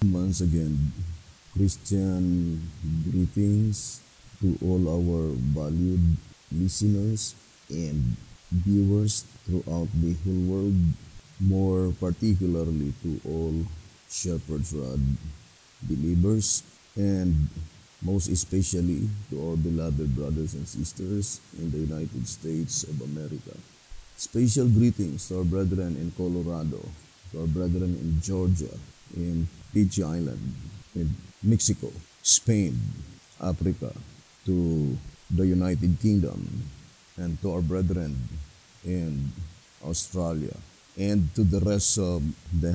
Once again, Christian greetings to all our valued listeners and viewers throughout the whole world, more particularly to all Shepherd's Rod believers, and most especially to our beloved brothers and sisters in the United States of America. Special greetings to our brethren in Colorado, to our brethren in Georgia, in Fiji Island, in Mexico, Spain, Africa, to the United Kingdom, and to our brethren in Australia, and to the rest of the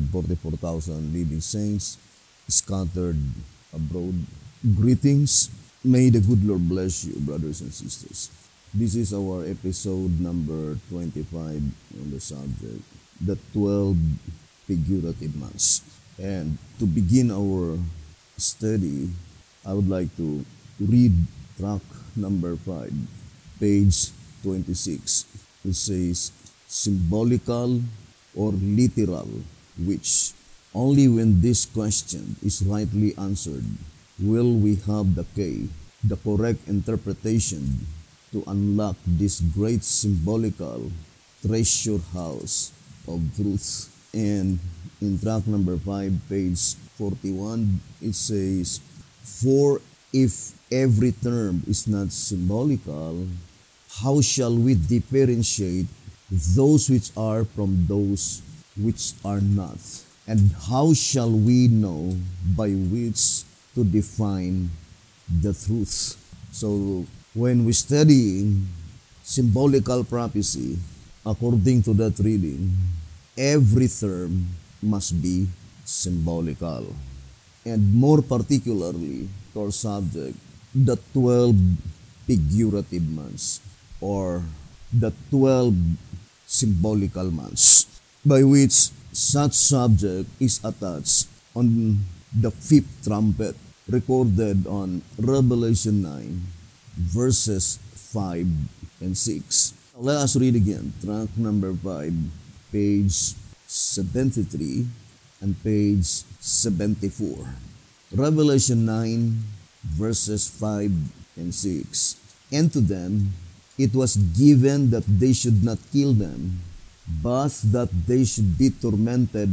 144,000 living saints scattered abroad. Greetings. May the good Lord bless you, brothers and sisters. This is our episode number 25 on the subject, the 12 figurative months. And to begin our study, I would like to read track number 5, page 26. It says, symbolical or literal, which only when this question is rightly answered will we have the key, the correct interpretation to unlock this great symbolical treasure house of truth. And in track number 5, page 41, it says, for if every term is not symbolical, how shall we differentiate those which are from those which are not? And how shall we know by which to define the truth? So when we study symbolical prophecy, according to that reading, every term must be symbolical. And more particularly to our subject, the 12 figurative months, or the 12 symbolical months, by which such subject is attached on the fifth trumpet, recorded on Revelation 9, verses 5 and 6. Let us read again, track number 5, page 73 and page 74. Revelation 9, verses 5 and 6. And to them it was given that they should not kill them, but that they should be tormented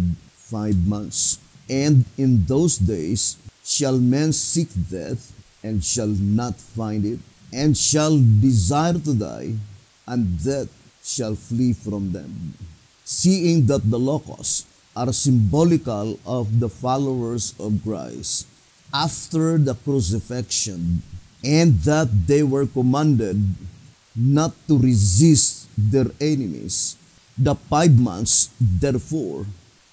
5 months. And in those days shall men seek death, and shall not find it, and shall desire to die, and death shall flee from them. Seeing that the locusts are symbolical of the followers of Christ after the crucifixion, and that they were commanded not to resist their enemies, the 5 months therefore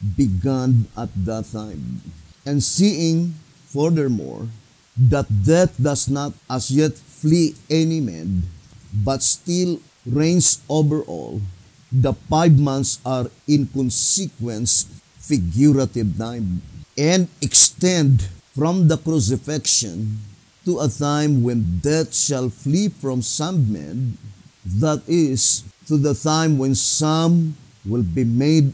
began at that time. And seeing furthermore that death does not as yet flee any man, but still reigns over all, the 5 months are in consequence figurative time, and extend from the crucifixion to a time when death shall flee from some men, that is, to the time when some will be made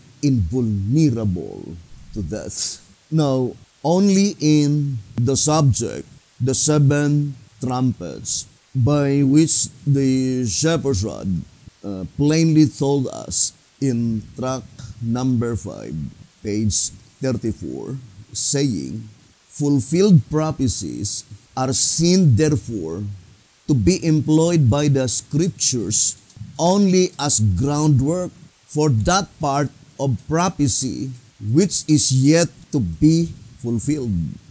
invulnerable to death. Now, only in the subject, the 7 trumpets, by which the Shepherd's Rod plainly told us in track number 5, page 34, saying, fulfilled prophecies are seen therefore to be employed by the Scriptures only as groundwork for that part of prophecy which is yet to be fulfilled.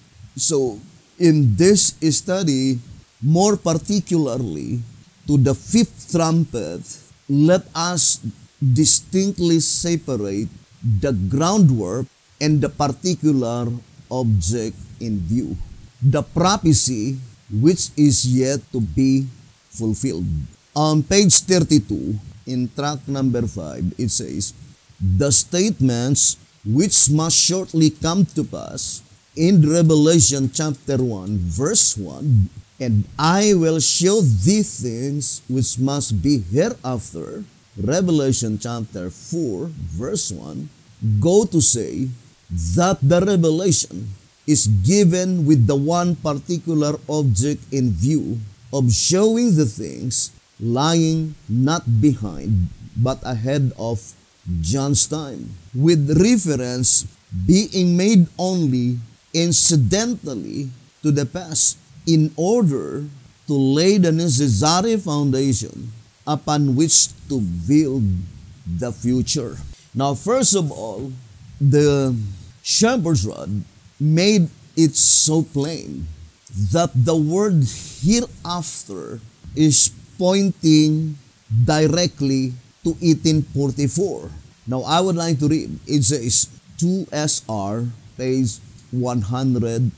So, in this study, more particularly to the 5th trumpet, let us distinctly separate the groundwork and the particular object in view. The prophecy which is yet to be fulfilled. On page 32, in track number 5, it says, the statements which must shortly come to pass in Revelation chapter 1, verse 1, and I will show thee things which must be hereafter, Revelation chapter 4, verse 1, go to say, that the revelation is given with the one particular object in view of showing the things lying not behind but ahead of John's time, with reference being made only incidentally to the past in order to lay the necessary foundation upon which to build the future. Now, first of all, the shepherd's rod made it so plain that the word hereafter is pointing directly to 1844. Now, I would like to read. It says 2SR, page 191.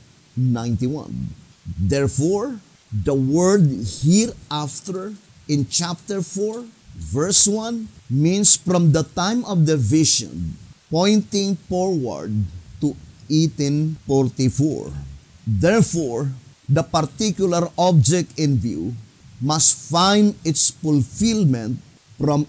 Therefore, the word hereafter in chapter 4, verse 1 means from the time of the vision, pointing forward to 1844. Therefore, the particular object in view must find its fulfillment from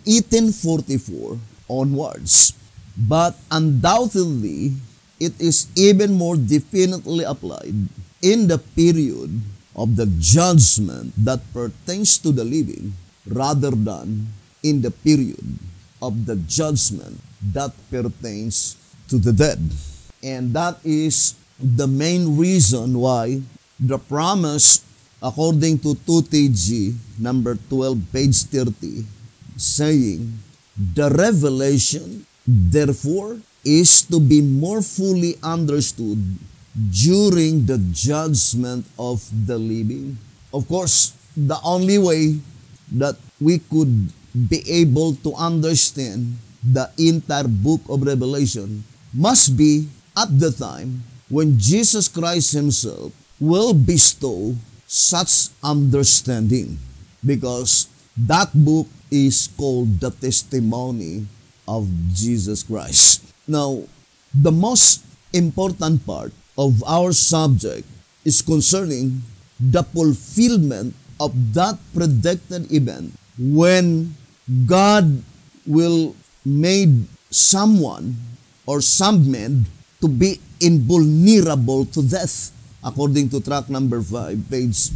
1844 onwards. But undoubtedly, it is even more definitely applied in the period of the judgment that pertains to the living rather than in the period of the judgment that pertains to the dead. And that is the main reason why the promise, according to 2TG, number 12, page 30, saying, the revelation, therefore, is to be more fully understood during the judgment of the living. Of course, the only way that we could be able to understand the entire book of Revelation must be at the time when Jesus Christ Himself will bestow such understanding, because that book is called the testimony of Jesus Christ. Now, the most important part of our subject is concerning the fulfillment of that predicted event when God will make someone or some men to be invulnerable to death, according to track number 5, page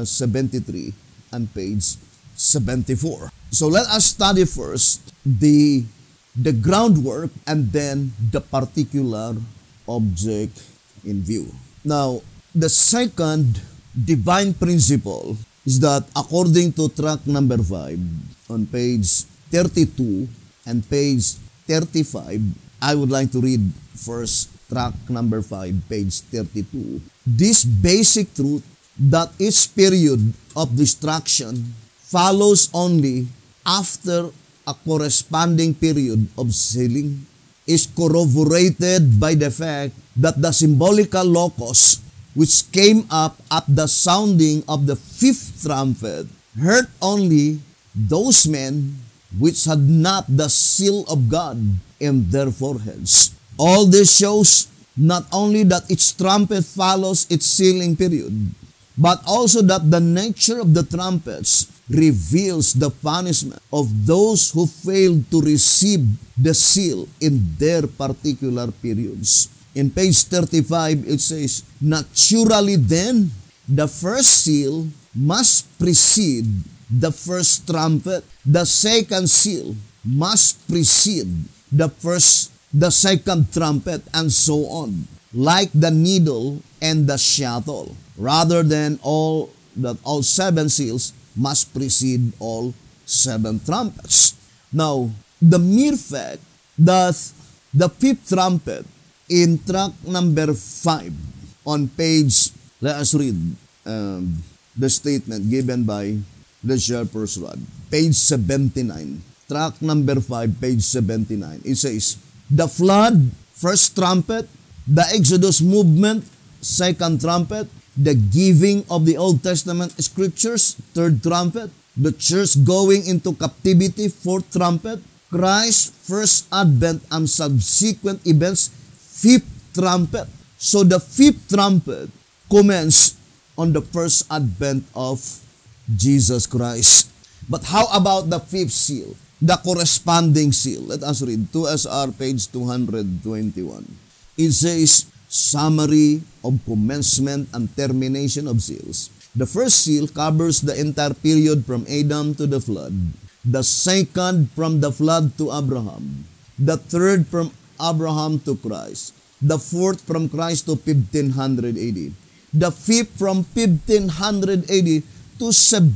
73 and page 74. So let us study first the groundwork and then the particular object in view. Now, the second divine principle is that according to track number 5 on page 32 and page 35, I would like to read first track number 5, page 32. This basic truth that each period of destruction follows only after a corresponding period of sealing is corroborated by the fact that the symbolical locus which came up at the sounding of the fifth trumpet hurt only those men which had not the seal of God in their foreheads. All this shows not only that each trumpet follows its sealing period, but also that the nature of the trumpets reveals the punishment of those who failed to receive the seal in their particular periods. In page 35, it says, naturally then, the first seal must precede the first trumpet. The second seal must precede the second trumpet, and so on, like the needle and the shuttle, rather than all 7 seals must precede all 7 trumpets. Now, the mere fact that the fifth trumpet in track number 5 on page, let us read the statement given by the shepherd's rod, page 79, track number 5, page 79. It says, the flood, first trumpet, the Exodus movement, second trumpet, the giving of the Old Testament scriptures, third trumpet, the church going into captivity, fourth trumpet, Christ's first advent and subsequent events, fifth trumpet. So the fifth trumpet commenced on the first advent of Jesus Christ. But how about the fifth seal, the corresponding seal? Let us read 2SR page 221. It says, summary of commencement and termination of seals. The first seal covers the entire period from Adam to the flood. The second from the flood to Abraham. The third from Abraham to Christ. The fourth from Christ to 1500 AD. The fifth from 1500 AD to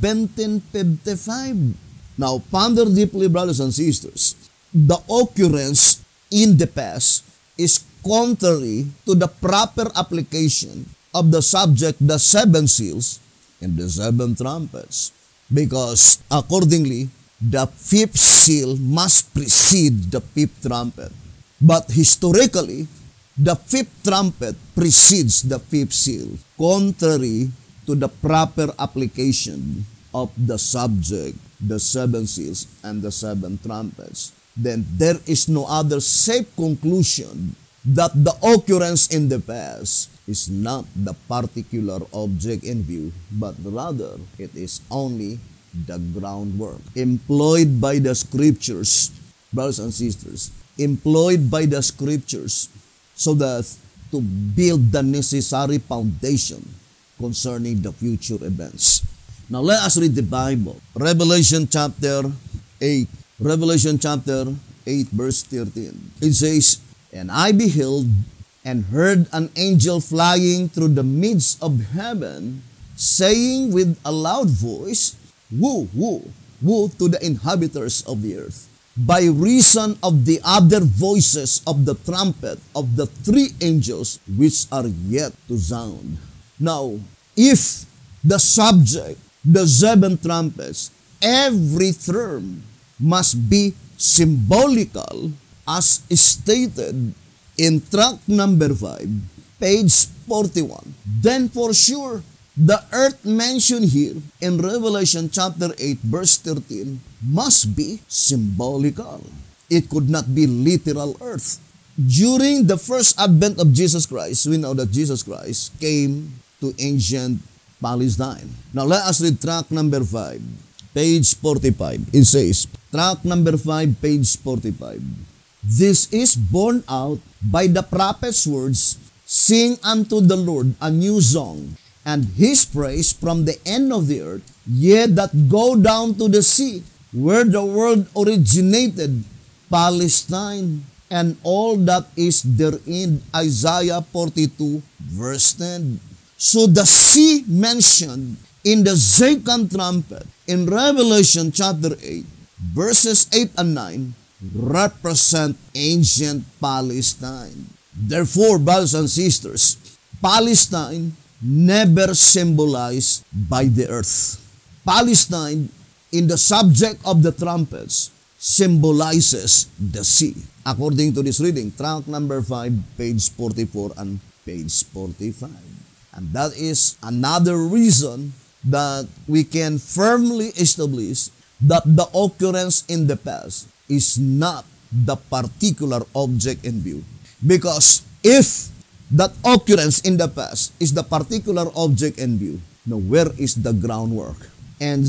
1755. Now, ponder deeply, brothers and sisters. The occurrence in the past is contrary to the proper application of the subject, the seven seals and the seven trumpets. Because, accordingly, the fifth seal must precede the fifth trumpet. But historically, the fifth trumpet precedes the fifth seal, contrary to the proper application of the subject, the seven seals, and the seven trumpets. Then there is no other safe conclusion that the occurrence in the past is not the particular object in view, but rather it is only the groundwork employed by the scriptures, brothers and sisters, employed by the scriptures so that to build the necessary foundation concerning the future events. Now let us read the Bible. Revelation chapter 8. Revelation chapter 8 verse 13. It says, "And I beheld and heard an angel flying through the midst of heaven, saying with a loud voice, Woe, woe, woe to the inhabitants of the earth, by reason of the other voices of the trumpet of the three angels which are yet to sound." Now, if the subject, the seven trumpets, every term must be symbolical as stated in tract number 5, page 41, then for sure, the earth mentioned here in Revelation chapter 8 verse 13 must be symbolical. It could not be literal earth. During the first advent of Jesus Christ, we know that Jesus Christ came to ancient Palestine. Now let us read tract number 5, page 45. It says, tract number 5, page 45. "This is borne out by the prophet's words, sing unto the Lord a new song, and his praise from the end of the earth, ye that go down to the sea, where the world originated, Palestine, and all that is therein." Isaiah 42, verse 10. So the sea mentioned in the second trumpet in Revelation chapter 8, verses 8 and 9, represent ancient Palestine. Therefore, brothers and sisters, Palestine never symbolized by the earth. Palestine, in the subject of the trumpets, symbolizes the sea. According to this reading, tract number 5, page 44 and page 45. And that is another reason that we can firmly establish that the occurrence in the past is not the particular object in view. Because if that occurrence in the past is the particular object in view, now where is the groundwork? And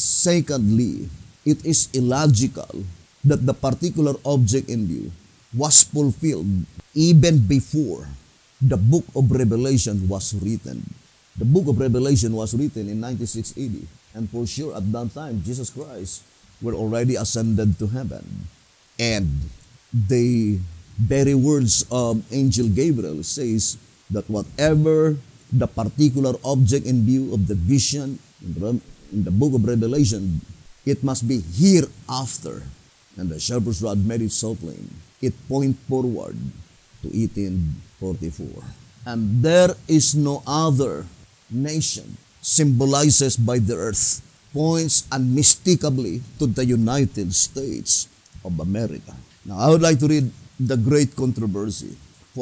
secondly, it is illogical that the particular object in view was fulfilled even before the book of Revelation was written. The book of Revelation was written in 96 AD, and for sure at that time, Jesus Christ were already ascended to heaven. And the very words of Angel Gabriel says that whatever the particular object in view of the vision in the book of Revelation, it must be hereafter. And the shepherd's rod made it so plain. It points forward to 1844. And there is no other nation symbolizes by the earth, points unmistakably to the United States of America. Now, I would like to read the Great Controversy,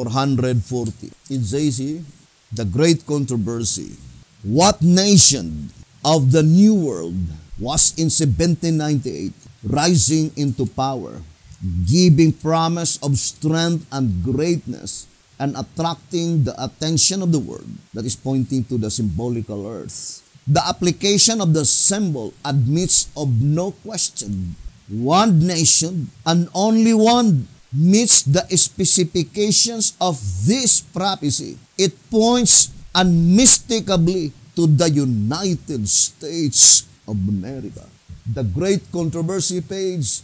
440. It says here, the Great Controversy. What nation of the New World was in 1798 rising into power, giving promise of strength and greatness, and attracting the attention of the world? That is pointing to the symbolical earth. The application of the symbol admits of no question. One nation and only one meets the specifications of this prophecy. It points unmistakably to the United States of America. The Great Controversy, page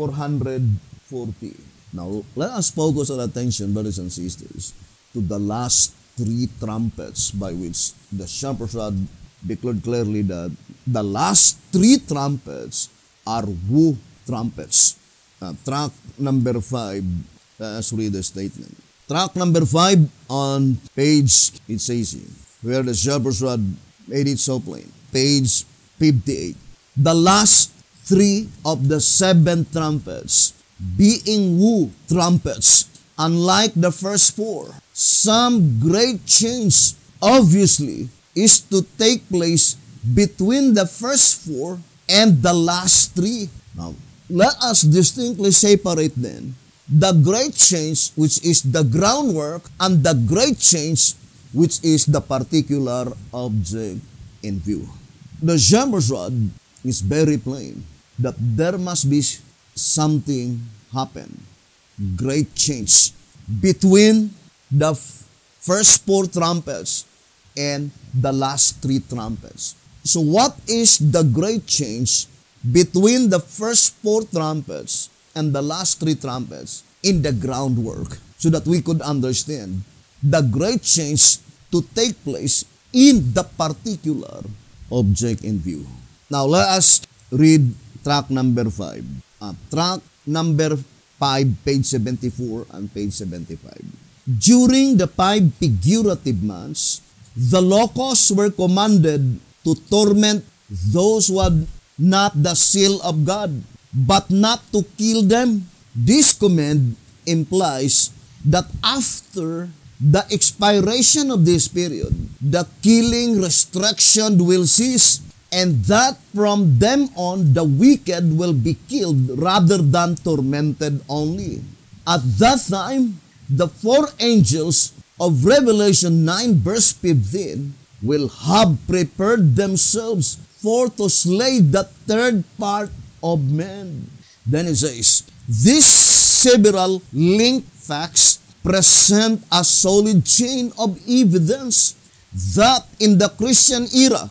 440. Now, let us focus our attention, brothers and sisters, to the last three trumpets by which the shepherd's rod declared clearly that the last three trumpets are woe trumpets. Track number 5, let's read the statement. Track number 5 on page, it says here, where the shepherd's rod made it so plain. Page 58. The last three of the 7 trumpets being woe trumpets, unlike the first 4. Some great change, obviously, is to take place between the first 4 and the last 3. Now, let us distinctly separate then the great change, which is the groundwork, and the great change, which is the particular object in view. The shepherd's rod is very plain that there must be something happen, great change, between the first 4 trumpets and the last 3 trumpets. So what is the great change between the first 4 trumpets and the last 3 trumpets in the groundwork, so that we could understand the great change to take place in the particular object in view? Now let us read track number 5. Track number 5, page 74 and page 75. During the 5 figurative months, the locusts were commanded to torment those who had not the seal of God, but not to kill them. This command implies that after the expiration of this period, the killing restriction will cease, and that from them on, the wicked will be killed rather than tormented only. At that time, the 4 angels of Revelation 9 verse 15 will have prepared themselves for to slay the 3rd part of men. Then it says, these several linked facts present a solid chain of evidence that in the Christian era,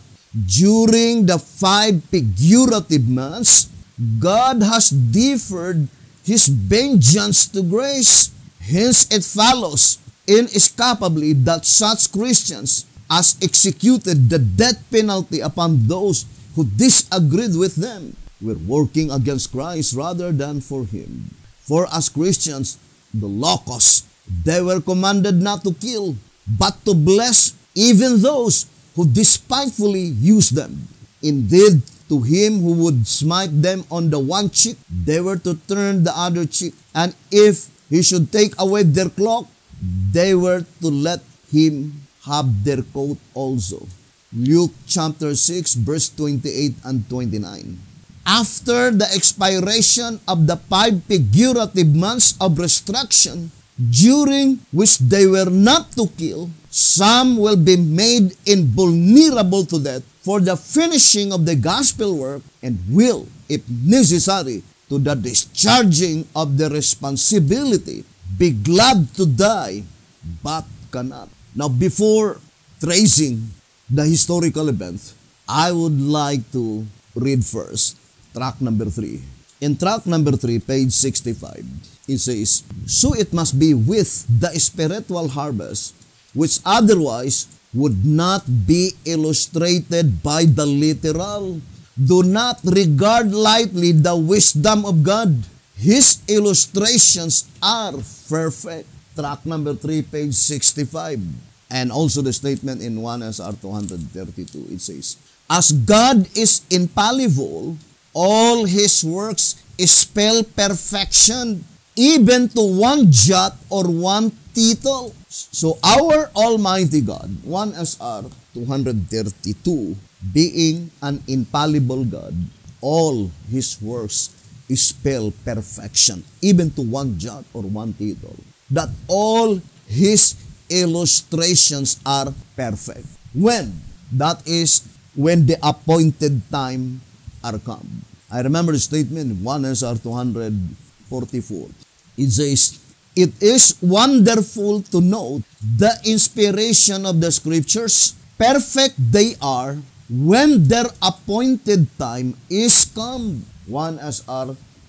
during the 5 figurative months, God has deferred His vengeance to grace. Hence it follows inescapably that such Christians as executed the death penalty upon those who disagreed with them were working against Christ rather than for Him. For as Christians, the locusts, they were commanded not to kill, but to bless even those who despitefully use them. Indeed, to him who would smite them on the one cheek, they were to turn the other cheek. And if he should take away their cloak, they were to let him have their coat also. Luke chapter 6 verse 28 and 29. After the expiration of the 5 figurative months of restriction, during which they were not to kill, some will be made invulnerable to death for the finishing of the gospel work, and will, if necessary, to the discharging of the responsibility, be glad to die, but cannot. Now, before tracing the historical event, I would like to read first track number 3. In track number 3, page 65, it says, so it must be with the spiritual harvest, which otherwise would not be illustrated by the literal. Do not regard lightly the wisdom of God. His illustrations are perfect. Track number 3, page 65. And also the statement in 1 SR 232, it says, as God is infallible, all His works spell perfection, even to one jot or one tittle. So our Almighty God, 1 SR 232, being an infallible God, all His works spell perfection, even to one jot or one tittle. That all His illustrations are perfect. When? That is when the appointed time are come. I remember the statement in 1 SR 244. It says, it is wonderful to note the inspiration of the scriptures. Perfect they are when their appointed time is come. 1 SR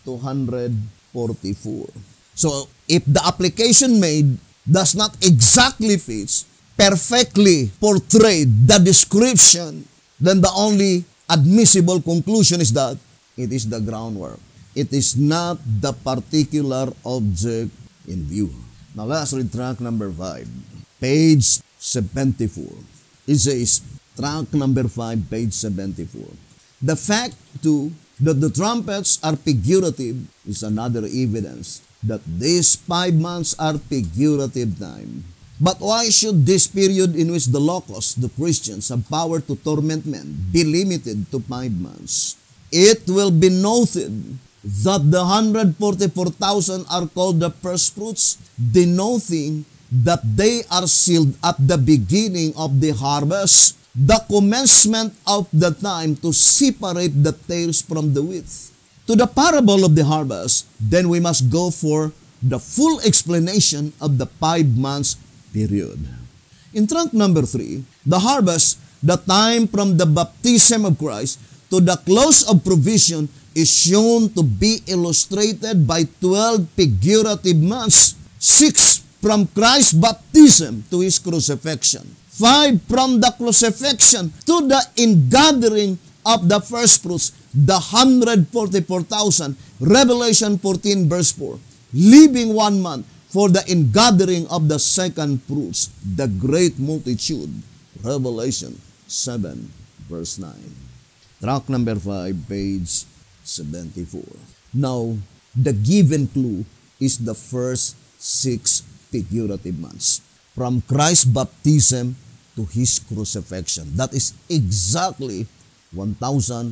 244. So, if the application made does not exactly fit, perfectly portrayed the description, then the only admissible conclusion is that it is the groundwork. It is not the particular object in view. Now let's read track number 5, page 74. It says, track number 5, page 74. The fact, too, that the trumpets are figurative is another evidence that these 5 months are figurative time. But why should this period in which the locusts, the Christians, have power to torment men, be limited to 5 months? It will be noted that the 144,000 are called the first fruits, denoting that they are sealed at the beginning of the harvest, the commencement of the time to separate the tares from the wheat. To the parable of the harvest, then we must go for the full explanation of the 5 months period. In track number 3, the harvest, the time from the baptism of Christ to the close of provision, is shown to be illustrated by 12 figurative months, 6 from Christ's baptism to His crucifixion, 5 from the crucifixion to the ingathering of the first fruits, the 144,000, Revelation 14 verse 4, leaving 1 month for the ingathering of the second fruits, the great multitude, Revelation 7 verse 9. Track number 5, page 74. Now, the given clue is the first 6 figurative months, from Christ's baptism to His crucifixion. That is exactly 1,260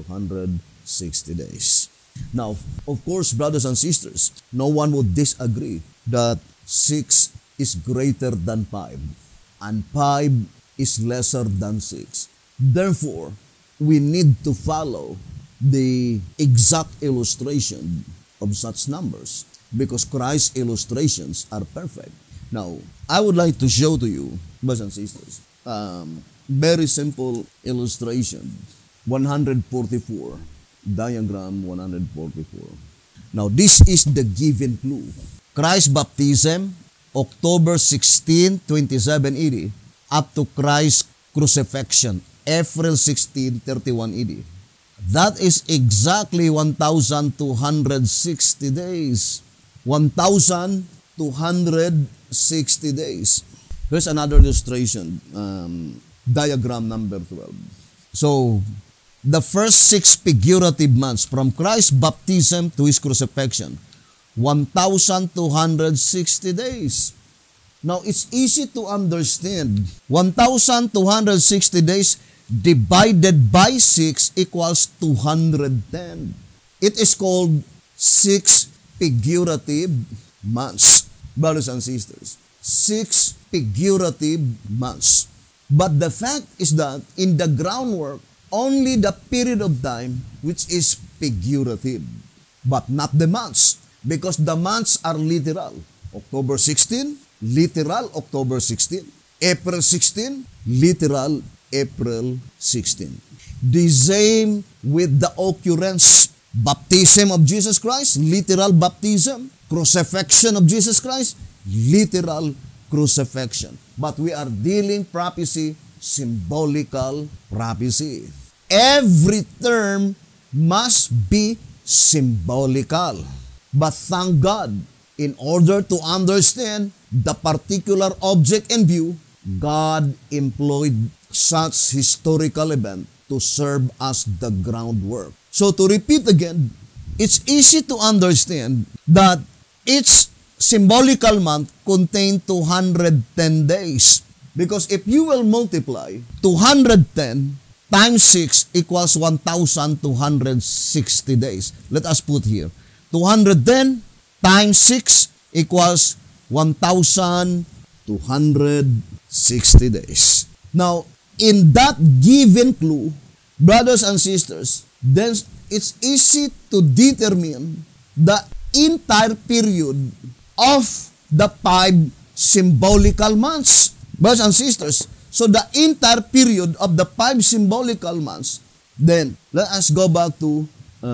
days. Now, of course, brothers and sisters, no one would disagree that 6 is greater than 5, and 5 is lesser than 6. Therefore, we need to follow the exact illustration of such numbers because Christ's illustrations are perfect. Now, I would like to show to you, brothers and sisters, very simple illustration. 144, diagram 144. Now, this is the given clue. Christ's baptism, October 16, 27 AD, up to Christ's crucifixion, April 16, 31 AD. That is exactly 1,260 days. 1,260 days. Here's another illustration, diagram number 12. So, the first 6 figurative months from Christ's baptism to His crucifixion, 1,260 days. Now, it's easy to understand. 1,260 days divided by 6 equals 210. It is called 6 figurative months, brothers and sisters. 6 figurative months. But the fact is that in the groundwork, only the period of time which is figurative, but not the months, because the months are literal. October 16, literal October 16. April 16, literal April 16. The same with the occurrence, baptism of Jesus Christ, literal baptism, crucifixion of Jesus Christ, literal crucifixion. But we are dealing prophecy, symbolical prophecy. Every term must be symbolical. But thank God, in order to understand the particular object in view, God employed such historical event to serve as the groundwork. So to repeat again, it's easy to understand that each symbolical month contains 210 days. Because if you will multiply 210 times 6 equals 1,260 days. Let us put here. 210 times 6 equals 1,260 days. Now, in that given clue, brothers and sisters, then it's easy to determine the entire period of the 5 symbolical months. Brothers and sisters, so the entire period of the 5 symbolical months, then let us go back to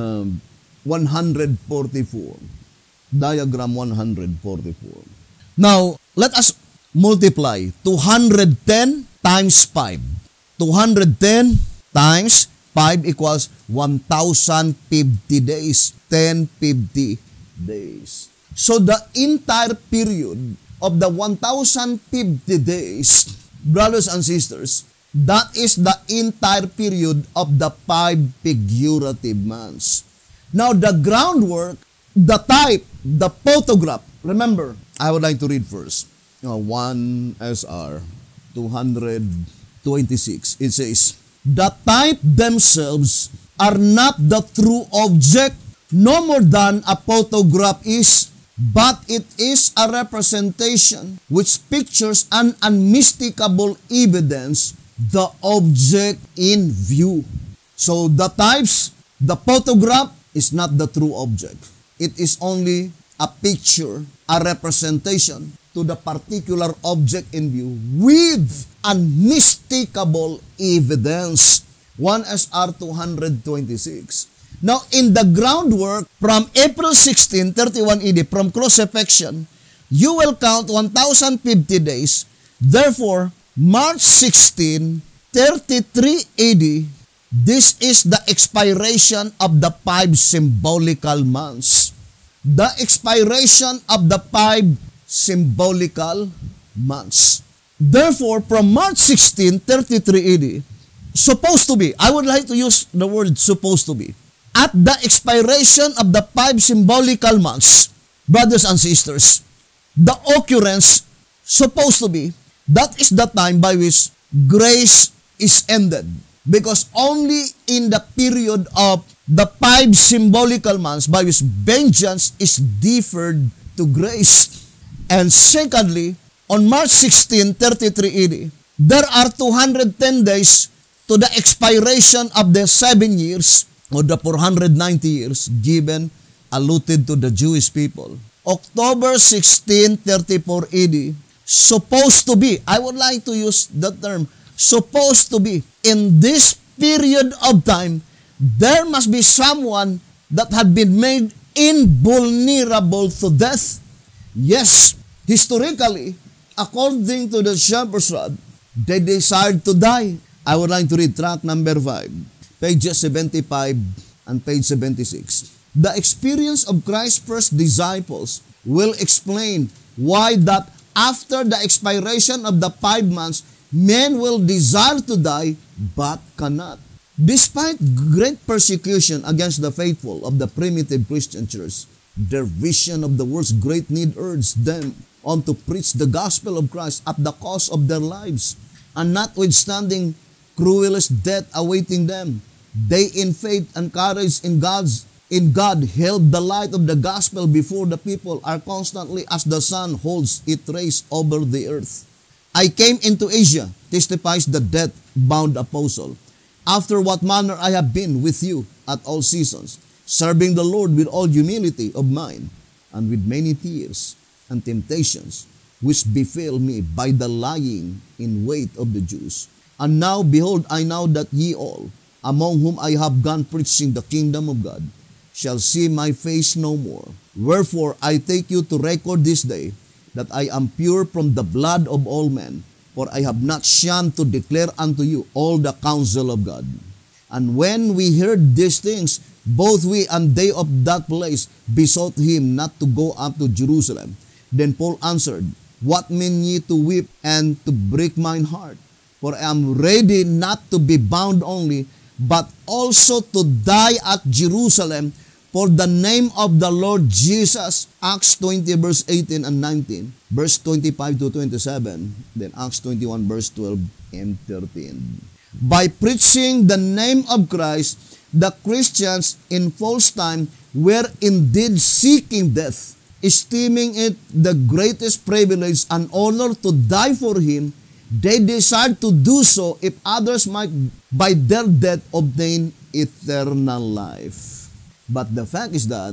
144. Diagram 144. Now, let us multiply 210 times 5. 210 times 5 equals 1,050 days. 1050 days. So the entire period of the 1,050 days, brothers and sisters, that is the entire period of the 5 figurative months. Now the groundwork, the type, the photograph. Remember, I would like to read first. 1 SR 226. It says, the type themselves are not the true object, no more than a photograph is, but it is a representation which pictures an unmistakable evidence, the object in view. So the types, the photograph is not the true object. It is only a picture, a representation to the particular object in view with unmistakable evidence. 1 SR 226. Now, in the groundwork, from April 16, 31 AD, from crucifixion, you will count 1,050 days. Therefore, March 16, 33 AD, this is the expiration of the 5 symbolical months. The expiration of the 5 symbolical months. Therefore, from March 16, 33 AD, supposed to be, I would like to use the word supposed to be, at the expiration of the 5 symbolical months, brothers and sisters, the occurrence supposed to be, that is the time by which grace is ended. Because only in the period of the 5 symbolical months by which vengeance is deferred to grace. And secondly, on March 16, 33 AD, there are 210 days to the expiration of the 7 years or the 490 years given, allotted to the Jewish people. October 16, 34 AD, supposed to be, I would like to use the term, supposed to be, in this period of time, there must be someone that had been made invulnerable to death. Yes, historically, according to the shepherd's rod, they desired to die. I would like to read track number 5, pages 75 and page 76. The experience of Christ's first disciples will explain why that after the expiration of the 5 months, men will desire to die but cannot. Despite great persecution against the faithful of the primitive Christian church, their vision of the world's great need urged them on to preach the gospel of Christ at the cost of their lives. And notwithstanding cruelest death awaiting them, they in faith and courage in God held the light of the gospel before the people are constantly as the sun holds its rays over the earth. I came into Asia, testifies the death-bound apostle, after what manner I have been with you at all seasons, serving the Lord with all humility of mind, and with many tears and temptations, which befell me by the lying in wait of the Jews. And now, behold, I know that ye all, among whom I have gone preaching the kingdom of God, shall see my face no more. Wherefore I take you to record this day, that I am pure from the blood of all men, for I have not shunned to declare unto you all the counsel of God. And when we heard these things, both we and they of that place besought him not to go up to Jerusalem. Then Paul answered, What mean ye to weep and to break mine heart? For I am ready not to be bound only, but also to die at Jerusalem for the name of the Lord Jesus. Acts 20 verse 18 and 19, verse 25 to 27, then Acts 21 verse 12 and 13. By preaching the name of Christ, the Christians in false time were indeed seeking death, esteeming it the greatest privilege and honor to die for him. They desired to do so if others might by their death obtain eternal life. But the fact is that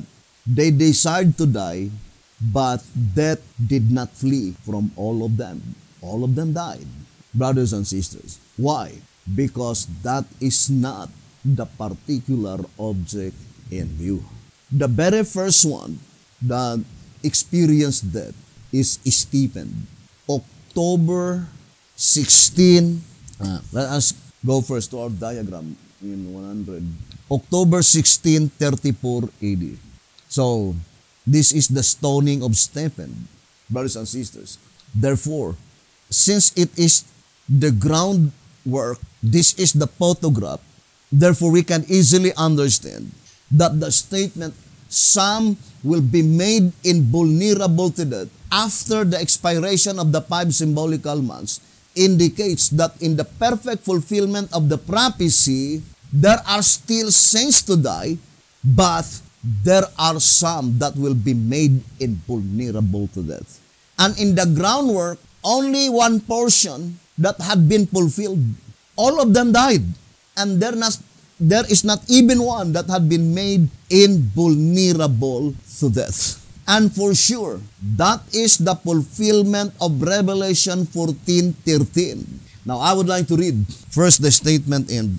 They desired to die, but death did not flee from all of them. All of them died, brothers and sisters. Why? Because that is not the particular object in view. The very first one that experienced death is Stephen. October 16, let us go first to our diagram in 100. October 16, 34 AD. So, this is the stoning of Stephen, brothers and sisters. Therefore, since it is the groundwork, this is the photograph, therefore we can easily understand that the statement, some will be made invulnerable to death after the expiration of the 5 symbolical months, indicates that in the perfect fulfillment of the prophecy, there are still saints to die, but there are some that will be made invulnerable to death. And in the groundwork, only one portion that had been fulfilled. All of them died. And there is not even one that had been made invulnerable to death. And for sure, that is the fulfillment of Revelation 14:13. Now, I would like to read first the statement in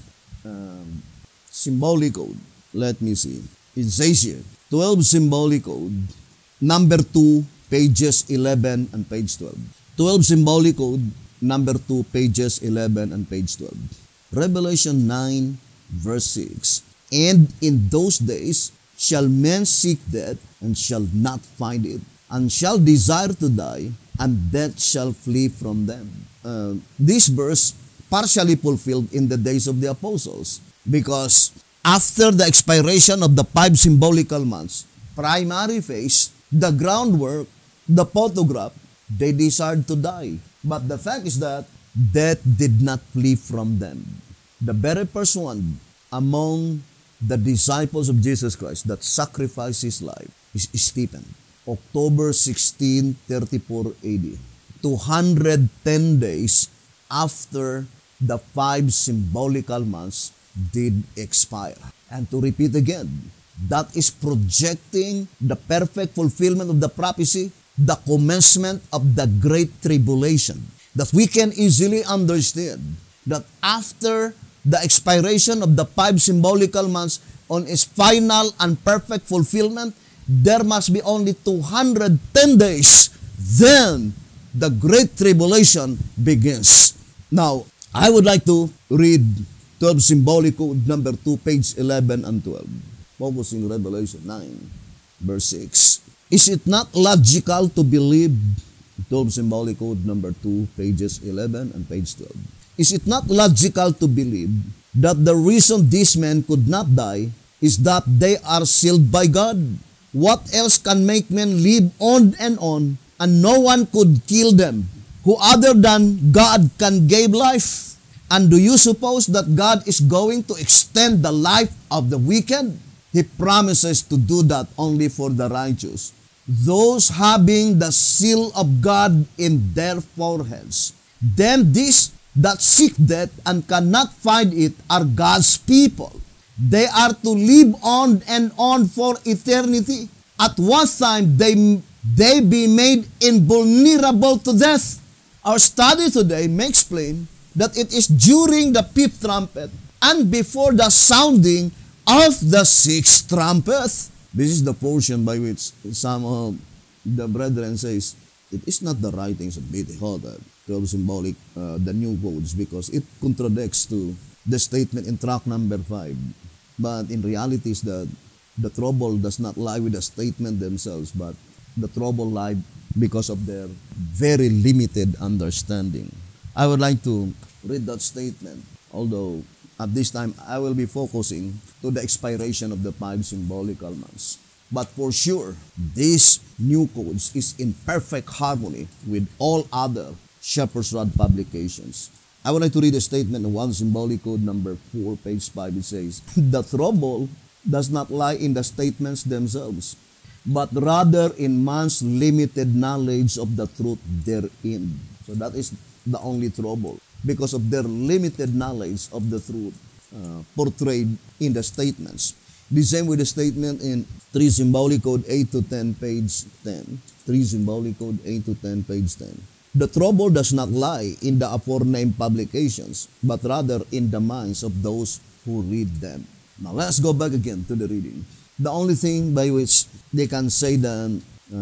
symbolic code. Let me see. It says here, 12 symbolic code, number 2, pages 11 and page 12. 12 symbolic code, number 2, pages 11 and page 12. Revelation 9, verse 6. And in those days shall men seek death, and shall not find it, and shall desire to die, and death shall flee from them. This verse partially fulfilled in the days of the apostles, because after the expiration of the 5 symbolical months, primary phase, the groundwork, the photograph, they desired to die. But the fact is that death did not flee from them. The very first one among the disciples of Jesus Christ that sacrificed his life is Stephen. October 16, 34 AD. 210 days after the 5 symbolical months did expire. And to repeat again, that is projecting the perfect fulfillment of the prophecy, the commencement of the Great Tribulation. That we can easily understand that after the expiration of the 5 symbolical months on its final and perfect fulfillment, there must be only 210 days. Then the Great Tribulation begins. Now, I would like to read 12 symbolic code number 2, page 11 and 12. Focusing Revelation 9, verse 6. Is it not logical to believe, 12 symbolic code number 2, pages 11 and page 12. Is it not logical to believe that the reason these men could not die is that they are sealed by God? What else can make men live on, and no one could kill them? Who other than God can give life? And do you suppose that God is going to extend the life of the wicked? He promises to do that only for the righteous, those having the seal of God in their foreheads. Then these that seek death and cannot find it are God's people. They are to live on and on for eternity. At one time, they be made invulnerable to death. Our study today makes plain that it is during the 5th trumpet and before the sounding of the 6th trumpet. This is the portion by which some of the brethren says, it is not the writings of B.T. Hodder, 12 symbolic, the new codes, because it contradicts to the statement in track number 5. But in reality is that the trouble does not lie with the statement themselves, but the trouble lies because of their very limited understanding. I would like to read that statement, although at this time I will be focusing to the expiration of the 5 symbolical months. But for sure, this new codes is in perfect harmony with all other Shepherd's Rod publications. I would like to read a statement in 1 symbolic code number 4, page 5. It says, the trouble does not lie in the statements themselves, but rather in man's limited knowledge of the truth therein. So that is the only trouble, because of their limited knowledge of the truth portrayed in the statements. The same with the statement in 3 Symbolic Code 8 to 10, page 10. 3 Symbolic Code 8 to 10, page 10. The trouble does not lie in the aforenamed publications, but rather in the minds of those who read them. Now let's go back again to the reading. The only thing by which they can say that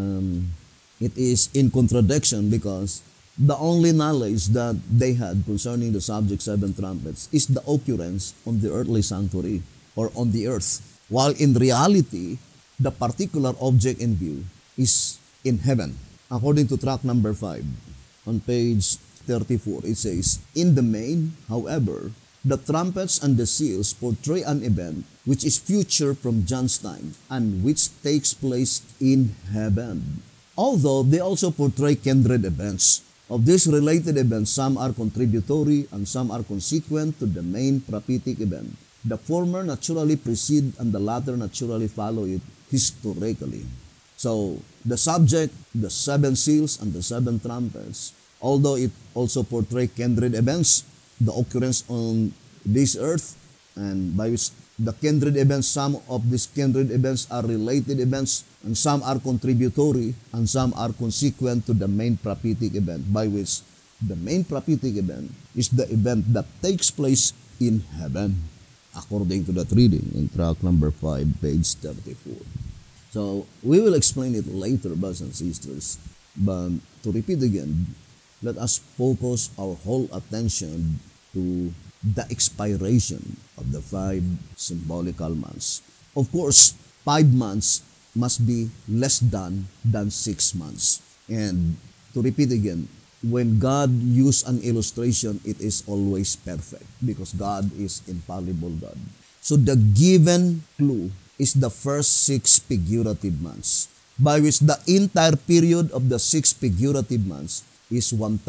it is in contradiction, because the only knowledge that they had concerning the subject 7 trumpets is the occurrence on the earthly sanctuary or on the earth, while in reality, the particular object in view is in heaven. According to track number 5, on page 34, it says, in the main, however, the trumpets and the seals portray an event which is future from John's time and which takes place in heaven. Although they also portray kindred events. Of these related events, some are contributory and some are consequent to the main prophetic event. The former naturally precede and the latter naturally follow it historically. So, the subject, the 7 seals and the 7 trumpets, although it also portray kindred events, the occurrence on this earth, and by which the kindred events, some of these kindred events are related events, and some are contributory, and some are consequent to the main prophetic event, by which the main prophetic event is the event that takes place in heaven, according to that reading in track number 5, page 34. So, we will explain it later, brothers and sisters, but to repeat again, let us focus our whole attention to the expiration of the 5 symbolical months. Of course, 5 months must be less than 6 months. And to repeat again, when God uses an illustration, it is always perfect because God is infallible God. So the given clue is the first 6 figurative months, by which the entire period of the 6 figurative months is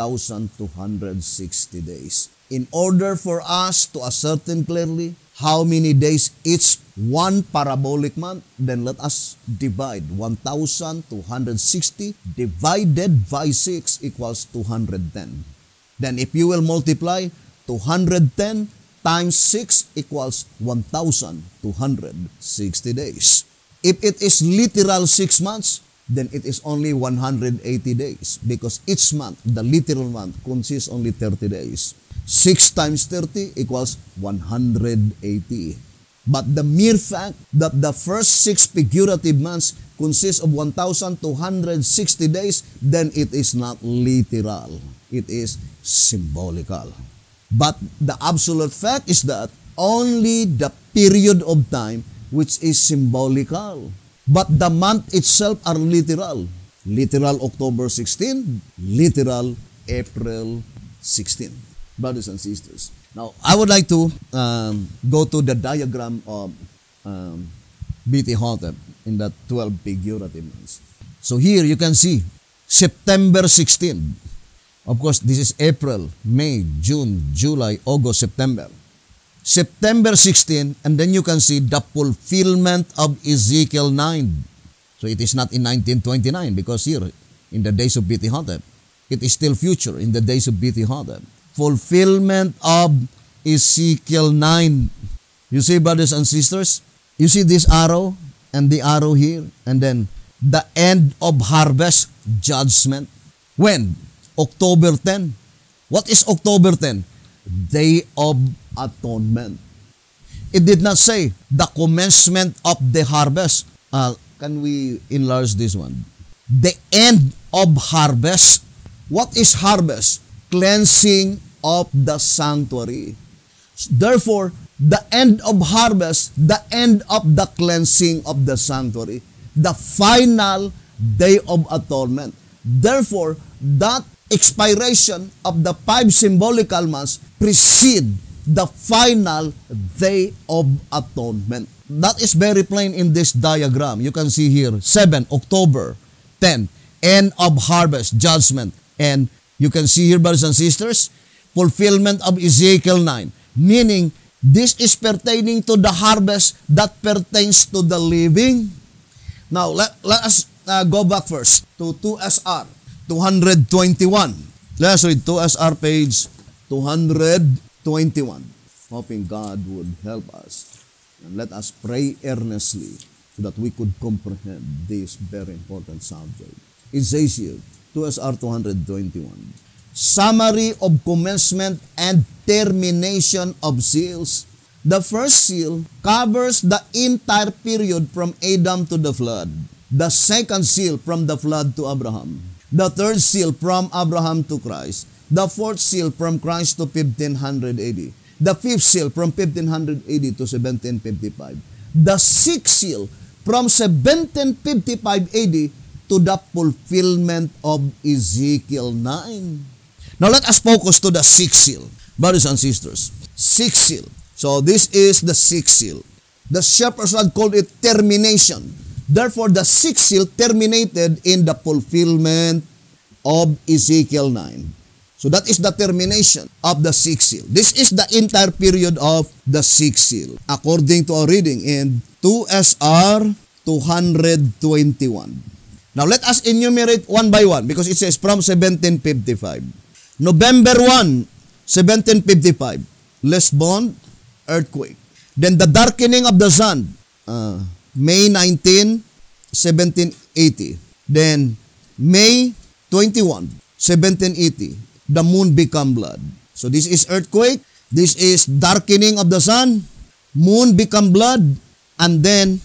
1,260 days. In order for us to ascertain clearly how many days each one parabolic month, then let us divide 1,260 divided by 6 equals 210. Then if you will multiply 210 times 6 equals 1,260 days. If it is literal 6 months, then it is only 180 days because each month, the literal month, consists only 30 days. 6 times 30 equals 180. But the mere fact that the first 6 figurative months consist of 1,260 days, then it is not literal. It is symbolical. But the absolute fact is that only the period of time which is symbolical. But the month itself are literal. Literal October 16, literal April 16. Brothers and sisters. Now, I would like to go to the diagram of BT Hotep in the 12 figurative months. So here you can see September 16. Of course, this is April, May, June, July, August, September. September 16, and then you can see the fulfillment of Ezekiel 9. So it is not in 1929 because here, in the days of BT Hotep, it is still future in the days of BT Hotep. Fulfillment of Ezekiel 9. You see, brothers and sisters, you see this arrow and the arrow here, and then the end of harvest judgment. When? October 10. What is October 10? Day of Atonement. It did not say the commencement of the harvest. Can we enlarge this one? The end of harvest. What is harvest? Cleansing of the sanctuary. Therefore, the end of harvest, the end of the cleansing of the sanctuary, the final day of atonement. Therefore, that expiration of the 5 symbolical months precede the final day of atonement. That is very plain in this diagram. You can see here, 7, October, 10, end of harvest, judgment. And you can see here, brothers and sisters, fulfillment of Ezekiel 9. Meaning, this is pertaining to the harvest that pertains to the living. Now, let us go back first to 2SR, 221. Let's read 2SR page 221. Hoping God would help us And let us pray earnestly so that we could comprehend this very important subject. It says here, 2SR 221, Summary of Commencement and Termination of Seals. The first seal covers the entire period from Adam to the flood. The second seal from the flood to Abraham. The third seal from Abraham to Christ. The fourth seal from Christ to 1500 AD. The fifth seal from 1500 AD to 1755. The sixth seal from 1755 AD to the fulfillment of Ezekiel 9. Now let us focus to the sixth seal. Brothers and sisters, sixth seal. So this is the sixth seal. The shepherds had called it termination. Therefore, the sixth seal terminated in the fulfillment of Ezekiel 9. So that is the termination of the sixth seal. This is the entire period of the sixth seal, according to our reading in 2SR 221. Now let us enumerate one by one because it says from 1755. November 1, 1755, Lisbon, earthquake. Then the darkening of the sun, May 19, 1780. Then May 21, 1780, the moon become blood. So this is earthquake, this is darkening of the sun, moon become blood, and then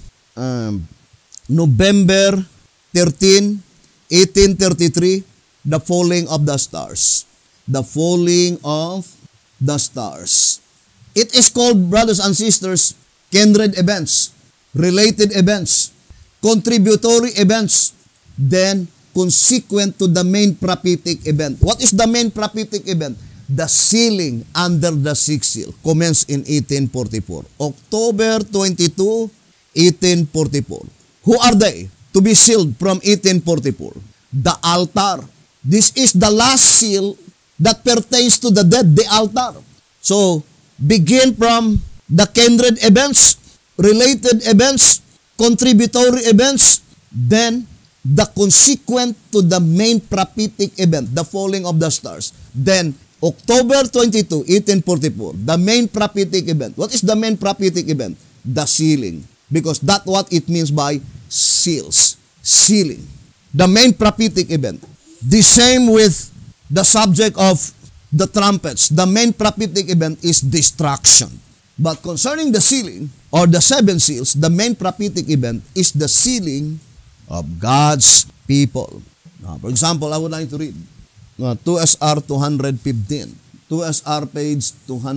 November 13, 1833, the falling of the stars. The falling of the stars. It is called, brothers and sisters, kindred events, related events, contributory events, then consequent to the main prophetic event. What is the main prophetic event? The sealing under the sixth seal commenced in 1844. October 22, 1844. Who are they to be sealed from 1844? The altar. This is the last seal that pertains to the dead, the altar. So, begin from the kindred events, related events, contributory events, then the consequent to the main prophetic event, the falling of the stars. Then, October 22, 1844, the main prophetic event. What is the main prophetic event? The sealing. Because that's what it means by seals. Sealing. The main prophetic event. The same with the subject of the trumpets. The main prophetic event is destruction. But concerning the sealing, or the seven seals, the main prophetic event is the sealing of God's people. Now, for example, I would like to read 2SR 215. 2SR page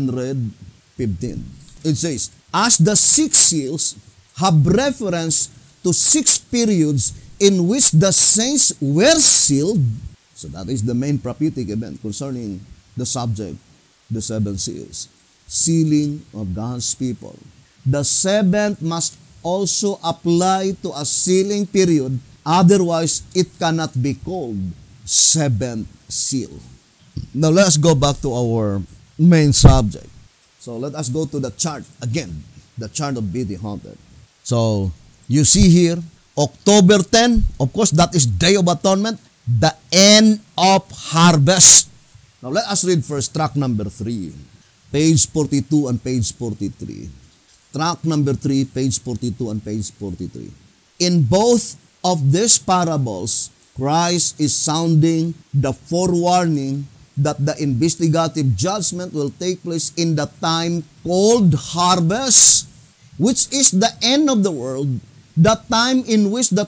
215. It says, as the six seals have reference to six periods in which the saints were sealed, so that is the main prophetic event concerning the subject, the seven seals. Sealing of God's people. The seventh must also apply to a sealing period, otherwise it cannot be called seventh seal. Now let's go back to our main subject. So let us go to the chart again, the chart of BD Haunted. So you see here, October 10, of course that is Day of Atonement, the end of harvest. Now let us read first track number 3, page 42 and page 43. Track number 3, page 42 and page 43. In both of these parables, Christ is sounding the forewarning that the investigative judgment will take place in the time called harvest, which is the end of the world, the time in which the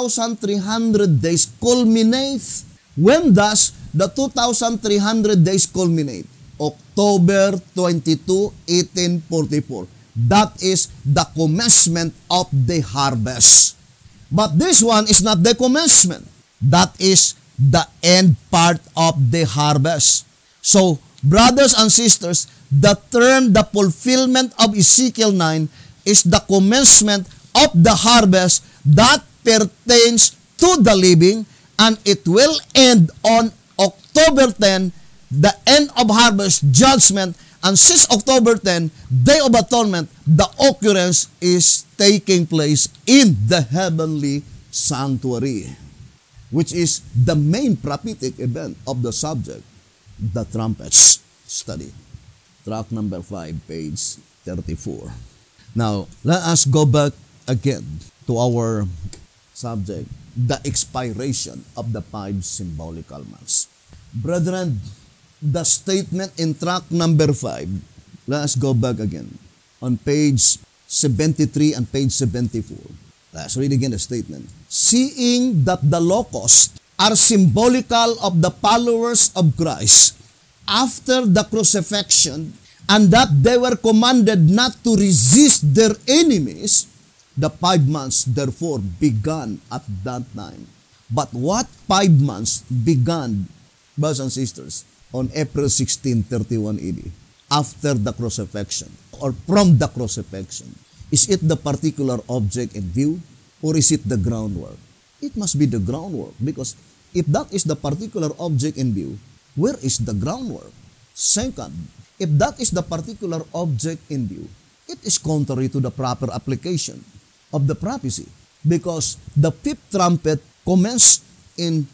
2,300 days culminate. When does the 2,300 days culminate? October 22, 1844. That is the commencement of the harvest. But this one is not the commencement. That is the end part of the harvest. So, brothers and sisters, the term, the fulfillment of Ezekiel 9 is the commencement of the harvest that pertains to the living, and it will end on October 10, the end of harvest judgment, and since October 10, Day of Atonement, the occurrence is taking place in the heavenly sanctuary, which is the main prophetic event of the subject, the trumpets study. Track number 5, page 34. Now, let us go back again to our subject, the expiration of the 5 symbolical months. Brethren, the statement in track number 5, let us go back again on page 73 and page 74. Let's read again the statement. Seeing that the locusts are symbolical of the followers of Christ after the crucifixion, and that they were commanded not to resist their enemies, the 5 months therefore began at that time. But what 5 months began, brothers and sisters, on April 16, 31 AD, after the crucifixion, or from the crucifixion? Is it the particular object in view, or is it the groundwork? It must be the groundwork, because if that is the particular object in view, where is the groundwork? Second, if that is the particular object in view, it is contrary to the proper application of the prophecy, because the 5th trumpet commenced in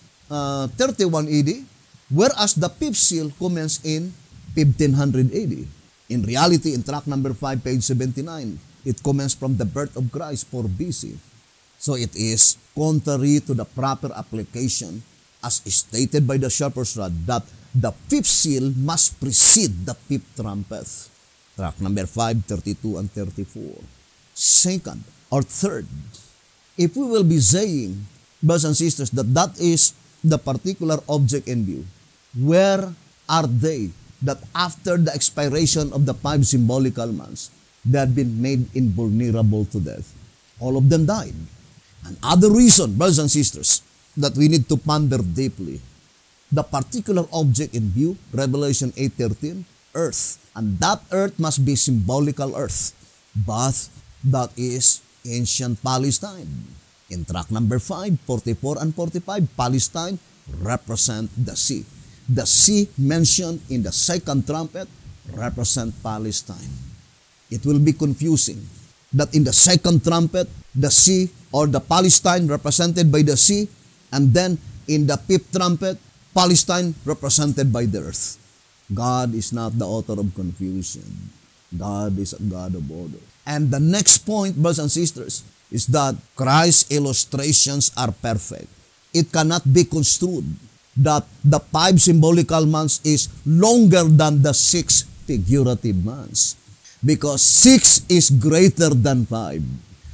31 AD, whereas the 5th seal commenced in 1500 AD. In reality, in track number 5, page 79, it commenced from the birth of Christ, 4 BC. So it is contrary to the proper application, as stated by the shepherd's rod, that the 5th seal must precede the 5th trumpet. Track number 5, 32 and 34. Second or third, if we will be saying, brothers and sisters, that that is the particular object in view, where are they that after the expiration of the 5 symbolical months, they had been made invulnerable to death? All of them died. Another reason, brothers and sisters, that we need to ponder deeply, the particular object in view, Revelation 8:13, earth. And that earth must be symbolical earth, but that is ancient Palestine. In track number 5, 44 and 45, Palestine represent the sea. The sea mentioned in the 2nd trumpet represent Palestine. It will be confusing that in the 2nd trumpet, the sea or the Palestine represented by the sea, and then in the 5th trumpet, Palestine represented by the earth. God is not the author of confusion. God is a God of order. And the next point, brothers and sisters, is that Christ's illustrations are perfect. It cannot be construed that the 5 symbolical months is longer than the 6 figurative months, because 6 is greater than 5.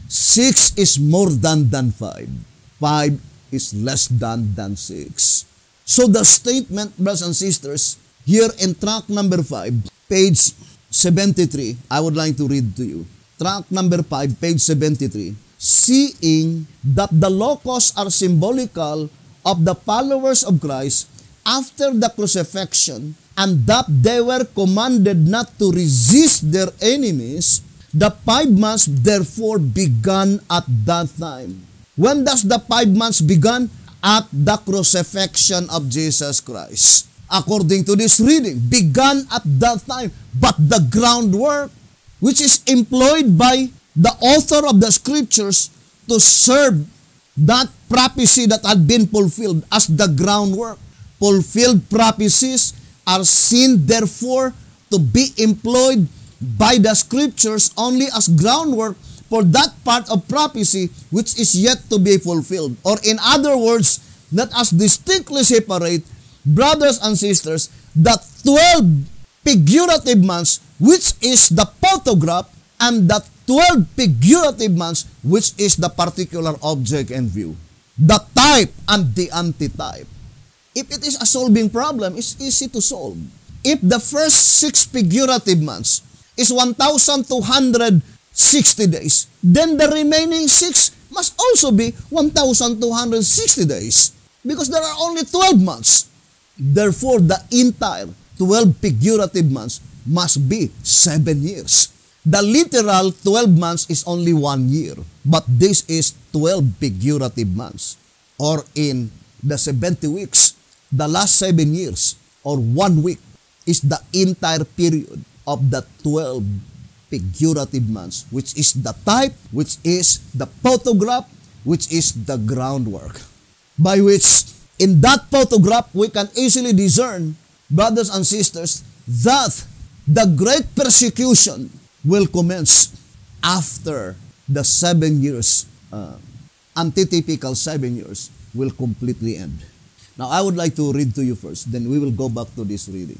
6 is more than 5. 5 is less than 6. So the statement, brothers and sisters, here in track number 5, page 73, I would like to read to you. Track number 5, page 73. Seeing that the locusts are symbolical of the followers of Christ after the crucifixion, and that they were commanded not to resist their enemies, the 5 months therefore began at that time. When does the 5 months begin? At the crucifixion of Jesus Christ. According to this reading, began at that time. But the groundwork, which is employed by the author of the scriptures to serve that prophecy that had been fulfilled as the groundwork. Fulfilled prophecies are seen, therefore, to be employed by the scriptures only as groundwork for that part of prophecy which is yet to be fulfilled. Or in other words, let us distinctly separate, brothers and sisters, the 12 figurative months, which is the photograph, and the 12 figurative months, which is the particular object in view. The type and the antitype. If it is a solving problem, it's easy to solve. If the first 6 figurative months is 1,260 days, then the remaining 6 must also be 1,260 days, because there are only 12 months. Therefore, the entire 12 figurative months must be 7 years. The literal 12 months is only 1 year, but this is 12 figurative months. Or in the 70 weeks, the last 7 years, or 1 week, is the entire period of the 12 figurative months, which is the type, which is the photograph, which is the groundwork. By which, in that photograph, we can easily discern, brothers and sisters, that the great persecution will commence after the 7 years, antitypical 7 years, will completely end. Now, I would like to read to you first, then we will go back to this reading.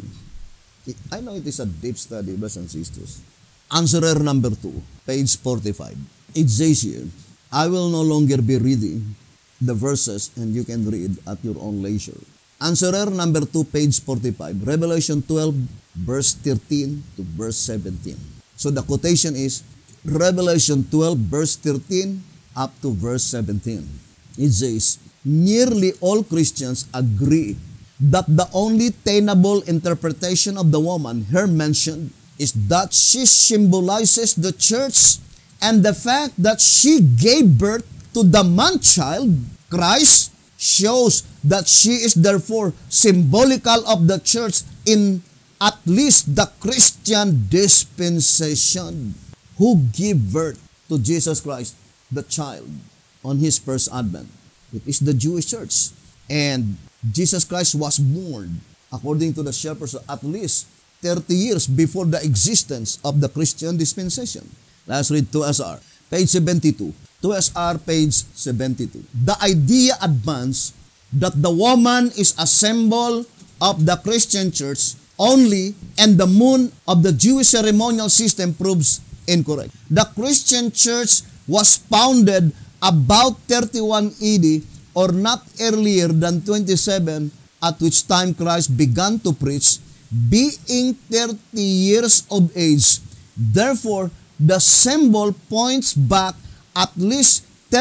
I know it is a deep study, brothers and sisters. Answerer number 2, page 45. It says here, I will no longer be reading the verses and you can read at your own leisure. Answerer number 2, page 45, Revelation 12, verse 13 to verse 17. So the quotation is Revelation 12, verse 13 up to verse 17. It says, nearly all Christians agree that the only tenable interpretation of the woman here mentioned is that she symbolizes the church, and the fact that she gave birth to the man-child, Christ, shows that she is therefore symbolical of the church in at least the Christian dispensation. Who gave birth to Jesus Christ, the child, on his first advent? It is the Jewish church. And Jesus Christ was born, according to the shepherds, at least 30 years before the existence of the Christian dispensation. Let's read 2SR, page 72. 2SR, page 72. The idea advanced that the woman is a symbol of the Christian church only and the moon of the Jewish ceremonial system proves incorrect. The Christian church was founded about 31 AD or not earlier than 27, at which time Christ began to preach, being 30 years of age. Therefore, the symbol points back at least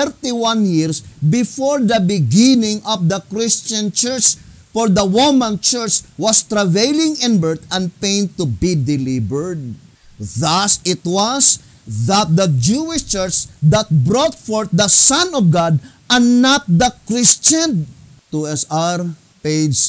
31 years before the beginning of the Christian church, for the woman church was travailing in birth and pain to be delivered. Thus it was that the Jewish church that brought forth the Son of God and not the Christian. 2SR, page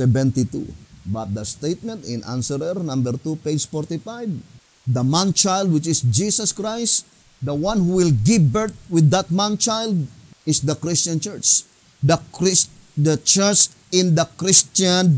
72. But the statement in Answerer number 2, page 45, the man-child, which is Jesus Christ, the one who will give birth with that man-child, is the Christian church. The church in the Christian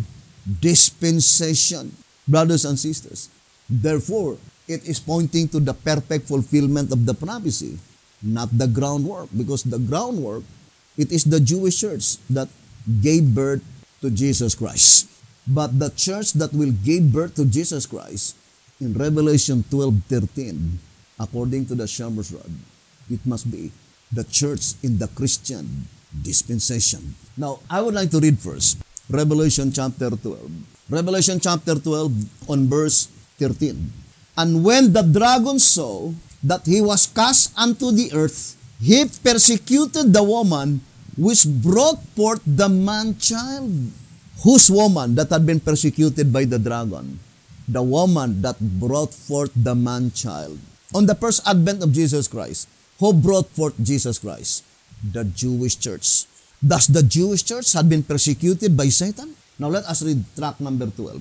dispensation. Brothers and sisters, therefore, it is pointing to the perfect fulfillment of the prophecy, not the groundwork, because the groundwork, it is the Jewish church that gave birth to Jesus Christ. But the church that will give birth to Jesus Christ, in Revelation 12:13, according to the Shepherd's Rod, it must be the church in the Christian dispensation. Now, I would like to read first Revelation chapter 12. Revelation chapter 12 on verse 13. And when the dragon saw that he was cast unto the earth, he persecuted the woman which brought forth the man-child. Whose woman that had been persecuted by the dragon? The woman that brought forth the man-child. On the first advent of Jesus Christ, who brought forth Jesus Christ? The Jewish church. Thus the Jewish church had been persecuted by Satan. Now let us read tract number 12.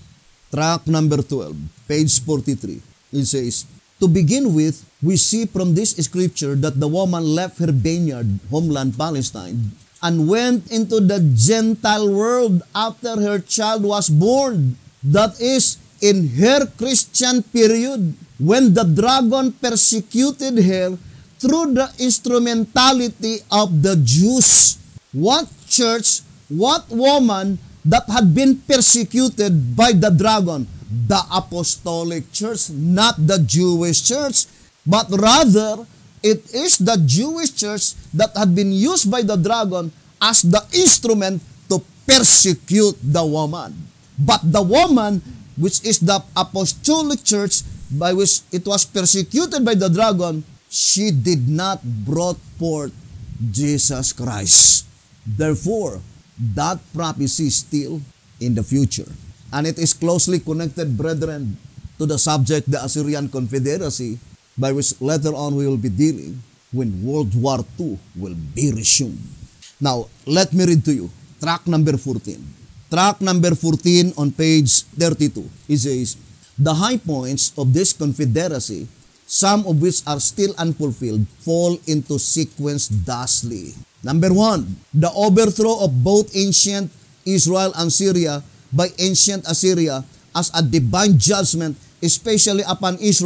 Tract number 12, page 43. It says, to begin with, we see from this scripture that the woman left her vineyard, homeland Palestine, and went into the Gentile world after her child was born. That is, in her Christian period, when the dragon persecuted her through the instrumentality of the Jews. What church, what woman that had been persecuted by the dragon? The apostolic church, not the Jewish church, but rather it is the Jewish church that had been used by the dragon as the instrument to persecute the woman. But the woman, which is the apostolic church by which it was persecuted by the dragon, she did not brought forth Jesus Christ. Therefore, that prophecy is still in the future. And it is closely connected, brethren, to the subject, the Assyrian Confederacy, by which later on we will be dealing when World War II will be resumed. Now, let me read to you tract number 14. Tract number 14 on page 32. It says, the high points of this confederacy, some of which are still unfulfilled, fall into sequence thusly. Number 1, the overthrow of both ancient Israel and Syria by ancient Assyria as a divine judgment, especially upon Israel,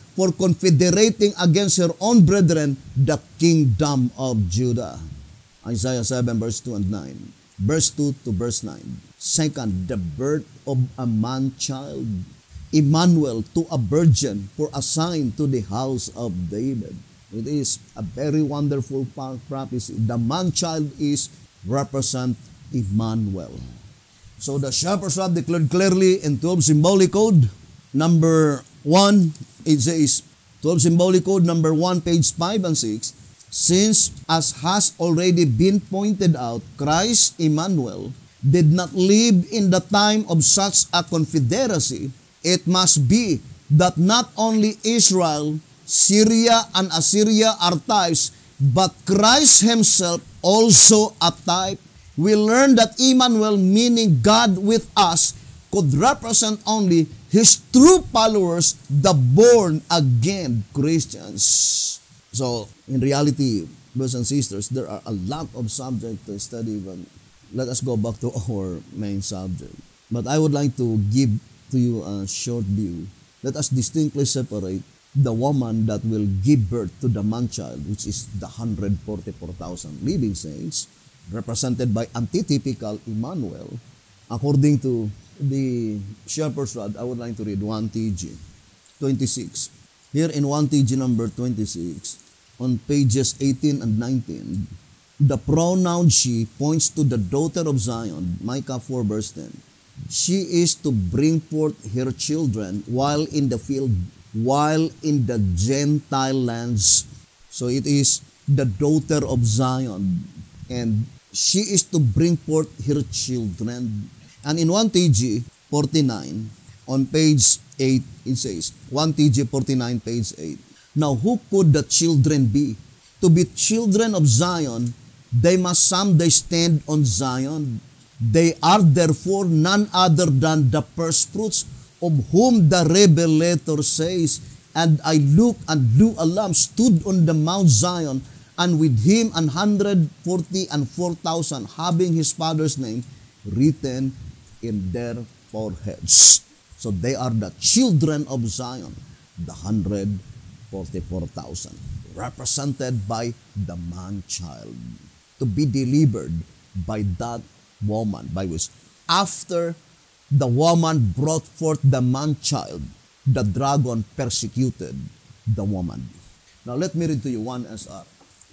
for confederating against her own brethren, the kingdom of Judah. Isaiah 7 verse 2 and 9. Verse 2 to verse 9. Second, the birth of a man-child, Emmanuel, to a virgin, for a sign to the house of David. It is a very wonderful prophecy. The man-child is represent Emmanuel. So the Shepherd's Rod declared clearly in 12 symbolic code, number 1, it says, 12 symbolic code number 1, page 5 and 6, since, as has already been pointed out, Christ, Emmanuel, did not live in the time of such a confederacy, it must be that not only Israel, Syria, and Assyria are types, but Christ himself also a type. We learn that Emmanuel, meaning God with us, could represent only his true followers, the born-again Christians. So, in reality, brothers and sisters, there are a lot of subjects to study, but let us go back to our main subject. But I would like to give to you a short view. Let us distinctly separate the woman that will give birth to the man-child, which is the 144,000 living saints, represented by antitypical Emmanuel. According to the Shepherd's Rod, I would like to read 1 TG 26. Here in 1 TG number 26, on pages 18 and 19, the pronoun she points to the daughter of Zion, Micah 4 verse 10. She is to bring forth her children while in the field, while in the Gentile lands. So it is the daughter of Zion, and she is to bring forth her children. And in 1 TG 49, on page 8, it says, 1 TG 49, page 8. Now, who could the children be? To be children of Zion, they must someday stand on Zion. They are therefore none other than the first fruits, of whom the Revelator says, and I looked, and lo, a lamb stood on the Mount Zion, and with him 144,000, having his father's name written in their foreheads. So they are the children of Zion, the 144,000, represented by the man-child, to be delivered by that woman, by which after the woman brought forth the man-child, the dragon persecuted the woman. Now let me read to you 1 SR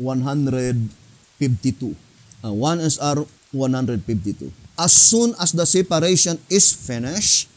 152. 1 SR 152. As soon as the separation is finished,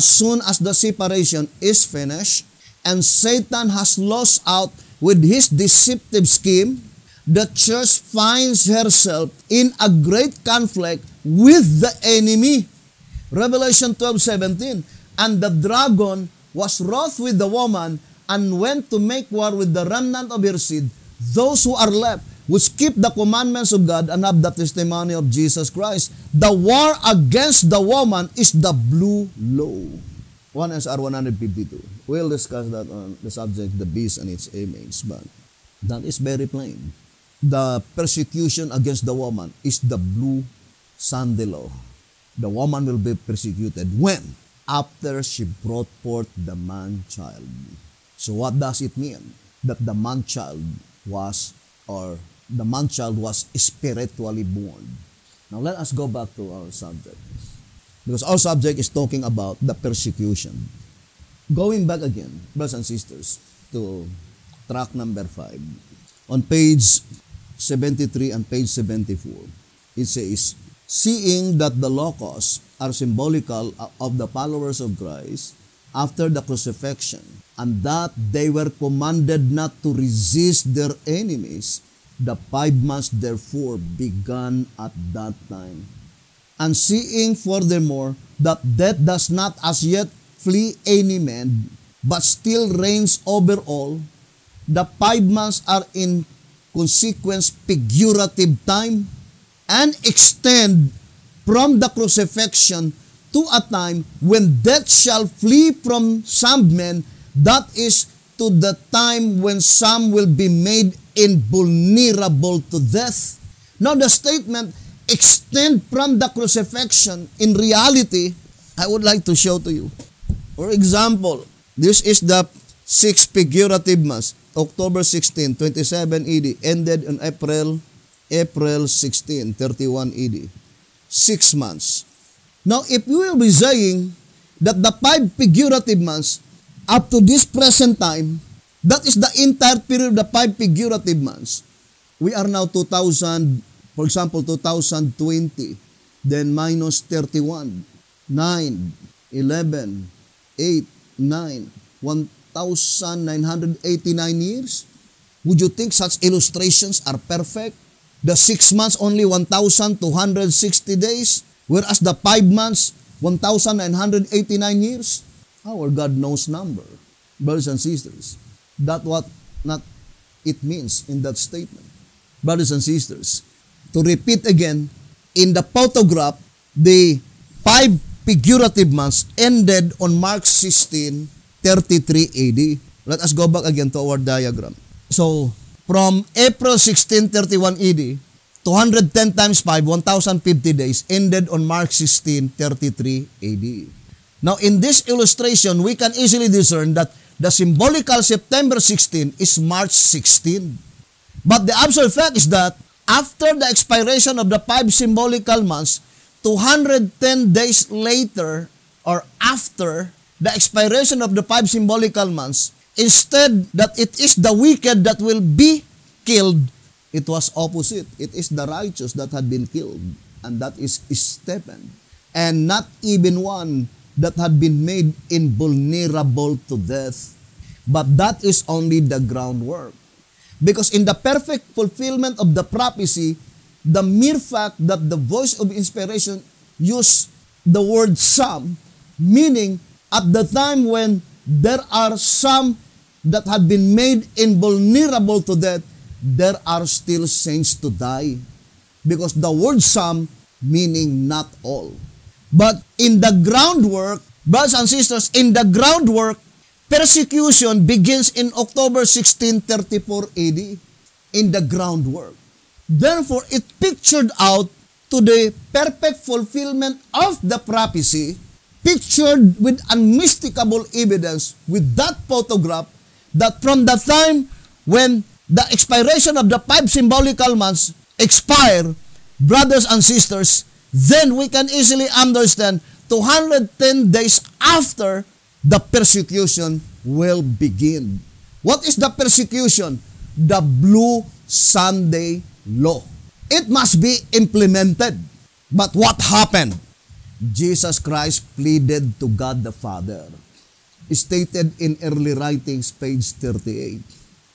and Satan has lost out with his deceptive scheme, the church finds herself in a great conflict with the enemy. Revelation 12:17. And the dragon was wroth with the woman and went to make war with the remnant of her seed, those who are left, which keep the commandments of God and have the testimony of Jesus Christ. The war against the woman is the blue law. 1 SR 152. We'll discuss that on the subject, the beast and its image, but that is very plain. The persecution against the woman is the blue Sunday law. The woman will be persecuted when? After she brought forth the man-child. So what does it mean? That the man-child was spiritually born. Now let us go back to our subject, because our subject is talking about the persecution. Going back again, brothers and sisters, to track number 5, on page 73 and page 74, it says, seeing that the locusts are symbolical of the followers of Christ after the crucifixion, and that they were commanded not to resist their enemies, the 5 months therefore began at that time. And seeing furthermore that death does not as yet flee any man, but still reigns over all, the 5 months are in consequence figurative time, and extend from the crucifixion to a time when death shall flee from some men, that is, to the time when some will be made invulnerable to death. Now the statement, extend from the crucifixion, in reality, I would like to show to you. For example, this is the 6 figurative months, October 16, 27 AD, ended on April 16, 31 AD. 6 months. Now, if we will be saying that the 5 figurative months up to this present time, that is the entire period of the 5 figurative months. We are now 2000, for example, 2020, then minus 31, 9, 11, 8, 9, 1,989 years. Would you think such illustrations are perfect? The 6 months only 1,260 days, whereas the 5 months 1,989 years. Our God knows number, brothers and sisters. That's what not it means in that statement. Brothers and sisters, to repeat again, in the photograph, the 5 figurative months ended on March 16, 33 AD. Let us go back again to our diagram. So, from April 16, 31 AD, 210 times 5, 1,050 days, ended on March 16, 33 AD. Now, in this illustration, we can easily discern that the symbolical September 16 is March 16. But the absolute fact is that after the expiration of the 5 symbolical months, 210 days later, or after the expiration of the 5 symbolical months, instead that it is the wicked that will be killed, it was opposite. It is the righteous that had been killed, and that is Stephen. And not even one that had been made invulnerable to death. But that is only the groundwork. Because in the perfect fulfillment of the prophecy, the mere fact that the voice of inspiration used the word some, meaning at the time when there are some that had been made invulnerable to death, there are still saints to die. Because the word some, meaning not all. But in the groundwork, brothers and sisters, in the groundwork, persecution begins in October 1634 AD. In the groundwork. Therefore, it pictured out to the perfect fulfillment of the prophecy, pictured with unmistakable evidence with that photograph, that from the time when the expiration of the 5 symbolical months expire, brothers and sisters, then we can easily understand 210 days after the persecution will begin. What is the persecution? The Blue Sunday Law. It must be implemented. But what happened? Jesus Christ pleaded to God the Father. Stated in early writings, page 38.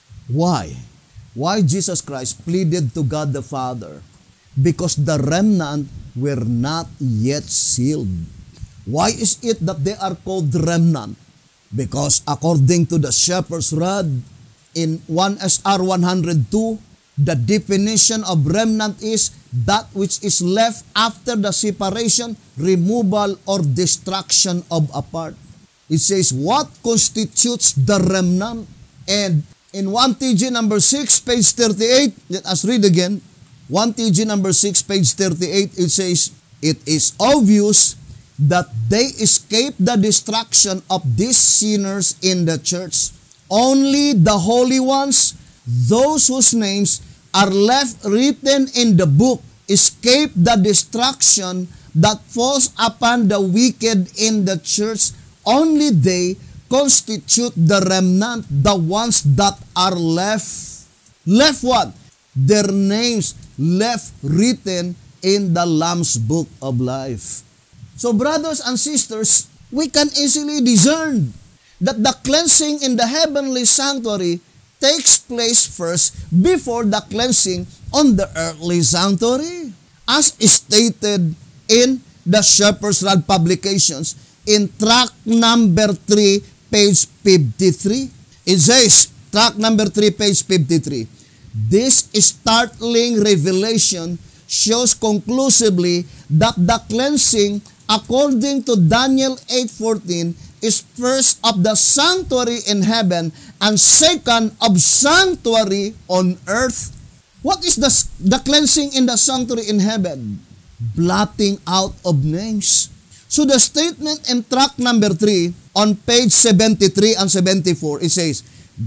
Why? Why Jesus Christ pleaded to God the Father? Because the remnant were not yet sealed. Why is it that they are called remnant? Because according to the shepherd's rod in 1 SR 102, the definition of remnant is that which is left after the separation, removal, or destruction of a part. It says, what constitutes the remnant? And in 1 TG number 6, page 38, let us read again. 1 TG number 6, page 38, it says, it is obvious that they escape the destruction of these sinners in the church. Only the holy ones, those whose names are left written in the book, escape the destruction that falls upon the wicked in the church. Only they constitute the remnant, the ones that are left. Left what? Their names left written in the Lamb's book of life. So brothers and sisters, we can easily discern that the cleansing in the heavenly sanctuary takes place first before the cleansing on the earthly sanctuary. As stated in the Shepherd's Rod publications in tract number 3, page 53. It says, tract number 3, page 53. This startling revelation shows conclusively that the cleansing according to Daniel 8:14 is first of the sanctuary in heaven and second of sanctuary on earth. What is the cleansing in the sanctuary in heaven? Blotting out of names. So the statement in tract number 3 on page 73 and 74, it says,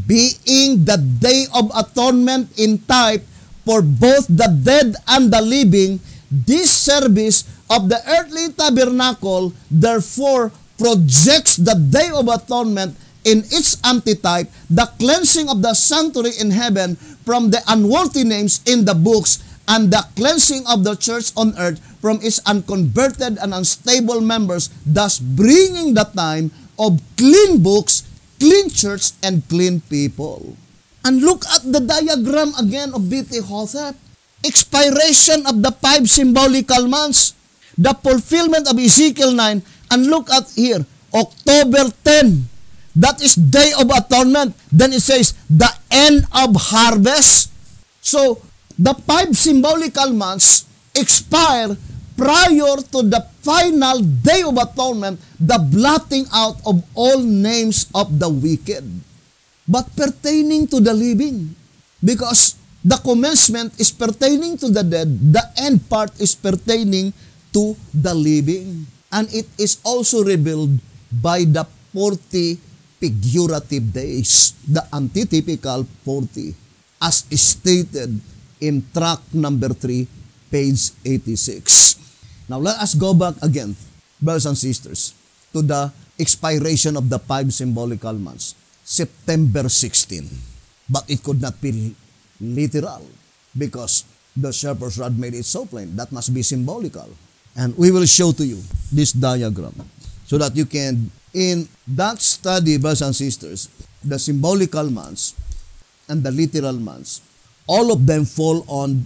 being the day of atonement in type for both the dead and the living, this service of the earthly tabernacle therefore projects the day of atonement in its antitype, the cleansing of the sanctuary in heaven from the unworthy names in the books, and the cleansing of the church on earth from its unconverted and unstable members, thus bringing the time of clean books, clean church, and clean people. And look at the diagram again of B.T. Hotep. Expiration of the 5 symbolical months, the fulfillment of Ezekiel 9, and look at here, October 10, that is Day of Atonement. Then it says, the end of harvest. So, the 5 symbolical months expire prior to the final Day of Atonement, the blotting out of all names of the wicked, but pertaining to the living. Because the commencement is pertaining to the dead, the end part is pertaining to the living. And it is also revealed by the 40 figurative days, the antitypical 40, as stated in track number 3, page 86. Now let us go back again, brothers and sisters, to the expiration of the 5 symbolical months, September 16. But it could not be literal because the shepherd's rod made it so plain. That must be symbolical. And we will show to you this diagram so that you can, in that study, brothers and sisters, the symbolical months and the literal months, all of them fall on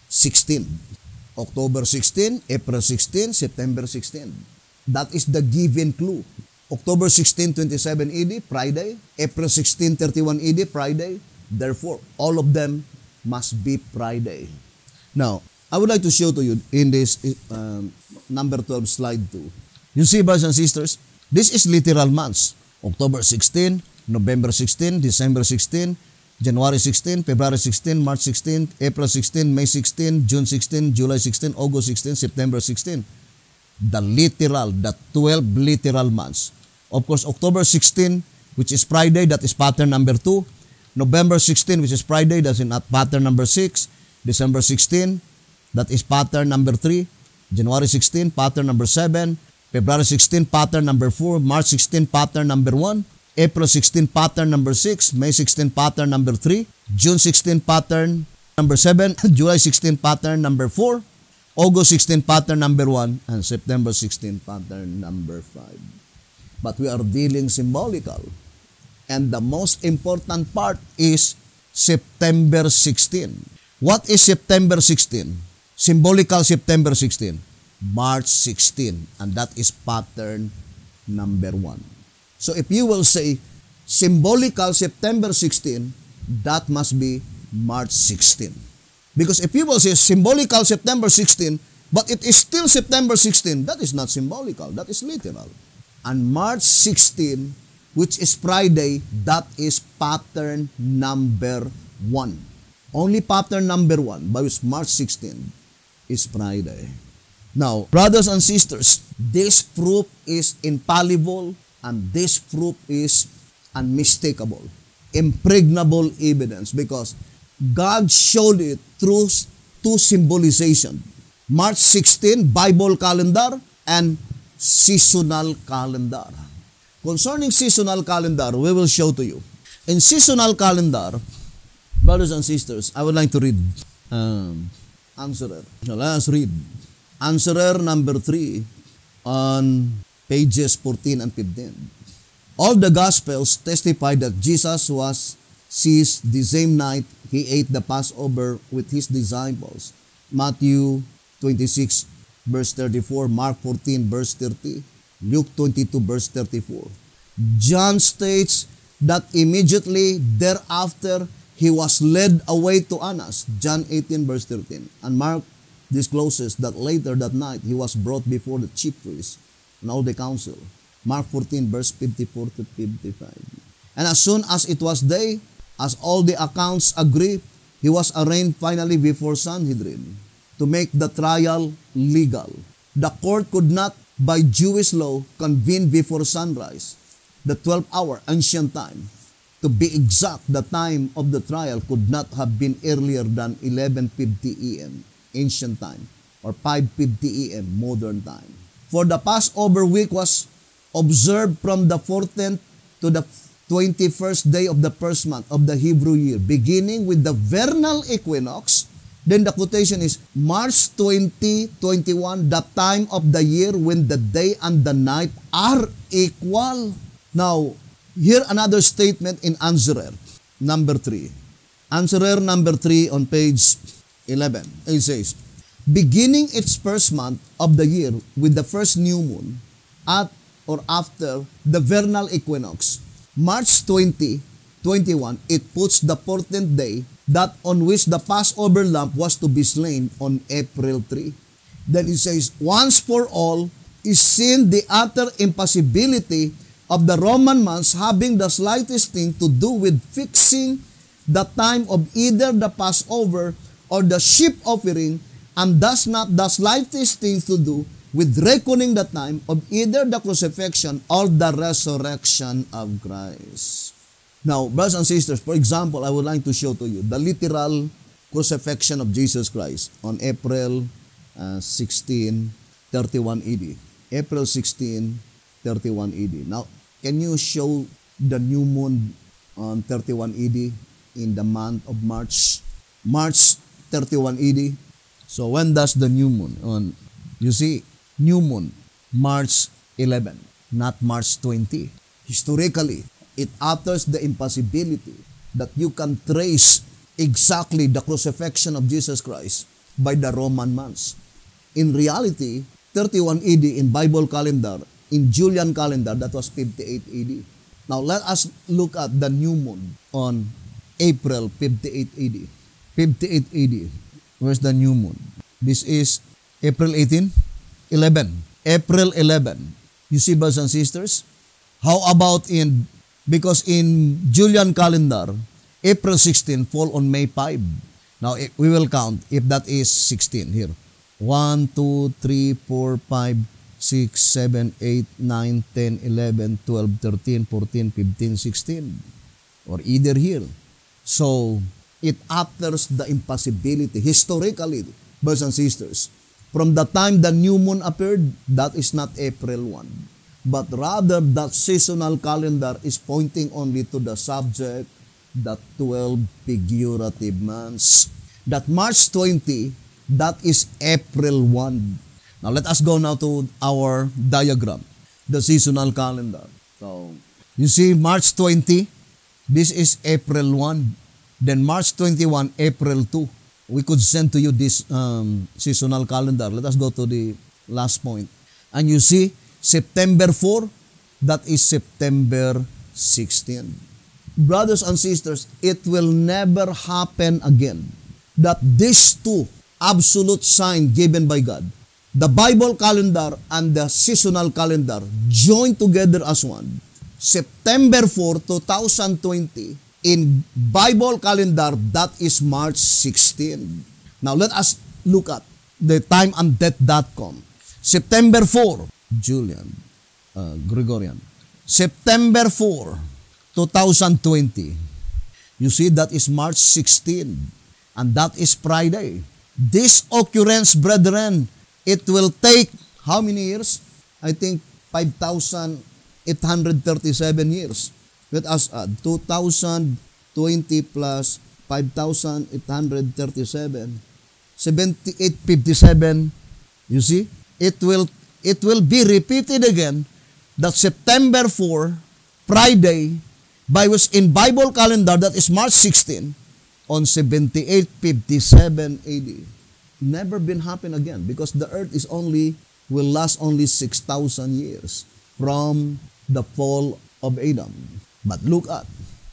16. October 16, April 16, September 16. That is the given clue. October 16, 27 AD, Friday. April 16, 31 AD, Friday. Therefore, all of them must be Friday. Now, I would like to show to you in this number 12 slide 2. You see, brothers and sisters, this is literal months. October 16, November 16, December 16, January 16, February 16, March 16, April 16, May 16, June 16, July 16, August 16, September 16. The literal, the 12 literal months. Of course, October 16, which is Friday, that is pattern number 2. November 16, which is Friday, that's in pattern number 6. December 16, that is pattern number 3. January 16, pattern number 7. February 16, pattern number 4. March 16, pattern number 1. April 16, pattern number 6. May 16, pattern number 3. June 16, pattern number 7. July 16, pattern number 4. August 16, pattern number 1. And September 16, pattern number 5. But we are dealing symbolical. And the most important part is September 16. What is September 16? Symbolical September 16. March 16. And that is pattern number 1. So if you will say symbolical September 16, that must be March 16. Because if you will say symbolical September 16, but it is still September 16, that is not symbolical, that is literal. And March 16, which is Friday, that is pattern number 1. Only pattern number 1, but March 16 is Friday. Now, brothers and sisters, this proof is infallible and this proof is unmistakable, impregnable evidence because God showed it through two symbolization. March 16, Bible calendar and seasonal calendar. Concerning seasonal calendar, we will show to you. In seasonal calendar, brothers and sisters, I would like to read answerer. So let us read. Answerer number 3 on pages 14 and 15. All the Gospels testify that Jesus was seized the same night he ate the Passover with his disciples. Matthew 26, verse 34, Mark 14, verse 30, Luke 22, verse 34. John states that immediately thereafter he was led away to Annas, John 18, verse 13. And Mark discloses that later that night he was brought before the chief priests and all the council. Mark 14, verse 54 to 55. And as soon as it was day, as all the accounts agree, he was arraigned finally before Sanhedrin to make the trial legal. The court could not, by Jewish law, convene before sunrise. the 12th hour, ancient time. To be exact, the time of the trial could not have been earlier than 11:50 a.m. ancient time or 5:50 a.m. modern time. For the Passover week was observed from the 14th to the 21st day of the first month of the Hebrew year, beginning with the vernal equinox. Then the quotation is March 2021, the time of the year when the day and the night are equal. Now, here another statement in Answerer, number 3. Answerer number 3 on page 11. It says, beginning its first month of the year with the first new moon at or after the vernal equinox, March 2021, it puts the 14th day that on which the Passover lamb was to be slain on April 3. Then it says, once for all is seen the utter impossibility of the Roman months having the slightest thing to do with fixing the time of either the Passover or the sheep offering, and thus not the slightest thing to do with reckoning the time of either the crucifixion or the resurrection of Christ. Now, brothers and sisters, for example, I would like to show to you the literal crucifixion of Jesus Christ on April 16, 31 AD. April 16, 31 AD. Now, can you show the new moon on 31 AD in the month of March? March 31 AD. So when does the new moon? You see, new moon, March 11, not March 20. Historically, it utters the impossibility that you can trace exactly the crucifixion of Jesus Christ by the Roman months. In reality, 31 AD in Bible calendar, in Julian calendar, that was 58 AD. Now, let us look at the new moon on April 58 AD. 58 AD. Where's the new moon? This is April 18? 11. April 11. You see, brothers and sisters? How about because in Julian calendar, April 16 fall on May 5. Now, we will count if that is 16 here. 1, 2, 3, 4, 5, 6, 7, 8, 9, 10, 11, 12, 13, 14, 15, 16. Or either here. So, it utters the impossibility. Historically, brothers and sisters, from the time the new moon appeared, that is not April 1. But rather, that seasonal calendar is pointing only to the subject, the 12 figurative months. That March 20, that is April 1. Now, let us go now to our diagram, the seasonal calendar. So, you see, March 20, this is April 1. Then March 21, April 2. We could send to you this seasonal calendar. Let us go to the last point. And you see, September 4, that is September 16. Brothers and sisters, it will never happen again that these two absolute signs given by God, the Bible calendar and the seasonal calendar, join together as one. September 4, 2020, in Bible calendar, that is March 16. Now, let us look at the timeanddeath.com. September 4, Julian, Gregorian. September 4, 2020. You see, that is March 16. And that is Friday. This occurrence, brethren, it will take how many years? I think 5,837 years. Let us add 2020 plus 5,837, 7857. You see, it will be repeated again that September 4, Friday, by which in Bible calendar that is March 16 on 7857 AD. Never been happen again because the earth will last only 6,000 years from the fall of Adam. But look at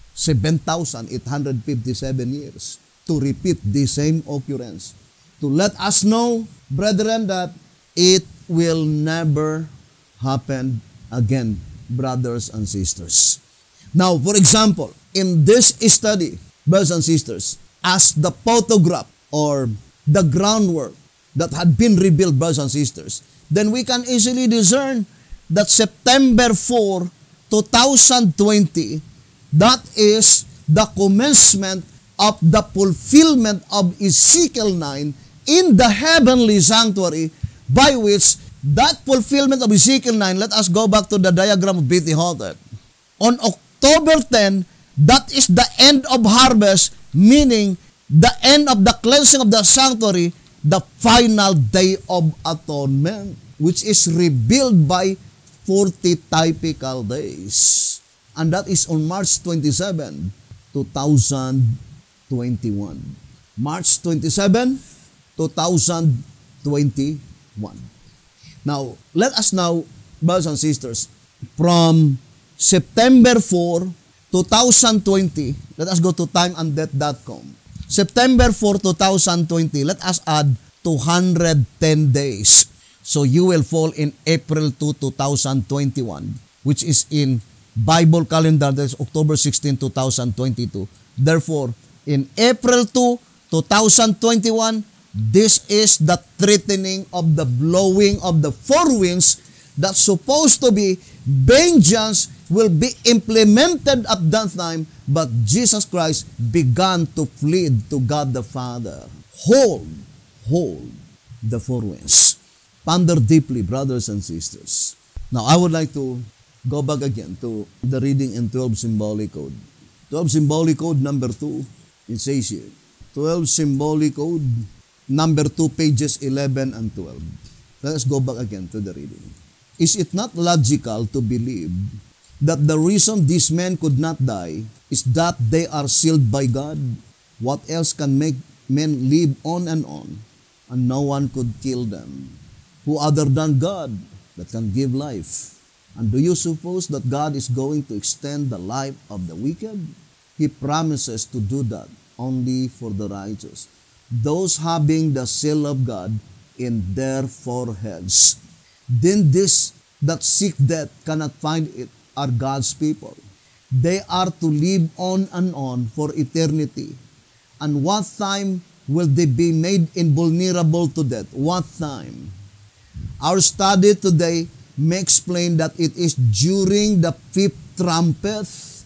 7,857 years to repeat the same occurrence. To let us know, brethren, that it will never happen again, brothers and sisters. Now, for example, in this study, brothers and sisters, as the photograph or the groundwork that had been revealed, brothers and sisters, then we can easily discern that September 4, 2020, that is the commencement of the fulfillment of Ezekiel 9 in the heavenly sanctuary, by which that fulfillment of Ezekiel 9, let us go back to the diagram of B.T. Halter. On October 10, that is the end of harvest, meaning the end of the cleansing of the sanctuary, the final day of atonement, which is revealed by 40 typical days. And that is on March 27, 2021. March 27, 2021. Now, let us now, brothers and sisters, from September 4, 2020, let us go to timeanddeath.com. September 4, 2020, let us add 210 days. So you will fall in April 2, 2021, which is in Bible calendar, that is October 16, 2022. Therefore, in April 2, 2021, this is the threatening of the blowing of the four winds that's supposed to be vengeance will be implemented at that time, but Jesus Christ began to plead to God the Father. Hold the four winds. Ponder deeply, brothers and sisters. Now, I would like to go back again to the reading in 12 symbolic code. 12 symbolic code number 2, it says here, 12 symbolic code number 2, pages 11 and 12. Let us go back again to the reading. Is it not logical to believe that the reason these men could not die is that they are sealed by God? What else can make men live on, and no one could kill them? Who other than God that can give life? And do you suppose that God is going to extend the life of the wicked? He promises to do that only for the righteous, those having the seal of God in their foreheads. Then this that seek death cannot find it are God's people. They are to live on and on for eternity. And what time will they be made invulnerable to death? What time? Our study today may explain that it is during the fifth trumpet.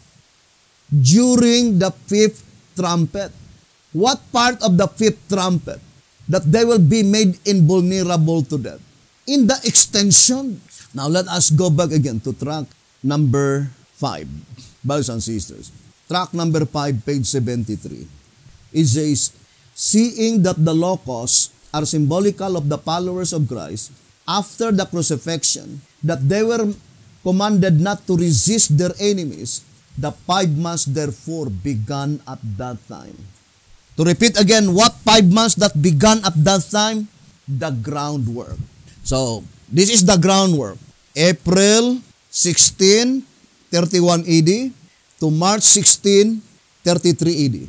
During the fifth trumpet. What part of the fifth trumpet? That they will be made invulnerable to death. In the extension. Now let us go back again to track number 5. Brothers and sisters. Track number 5, page 73. It says, seeing that the locusts are symbolical of the followers of Christ, after the crucifixion, that they were commanded not to resist their enemies, the 5 months therefore began at that time. To repeat again, what 5 months that began at that time? The groundwork. So, this is the groundwork. April 16, 31 AD to March 16, 33 AD.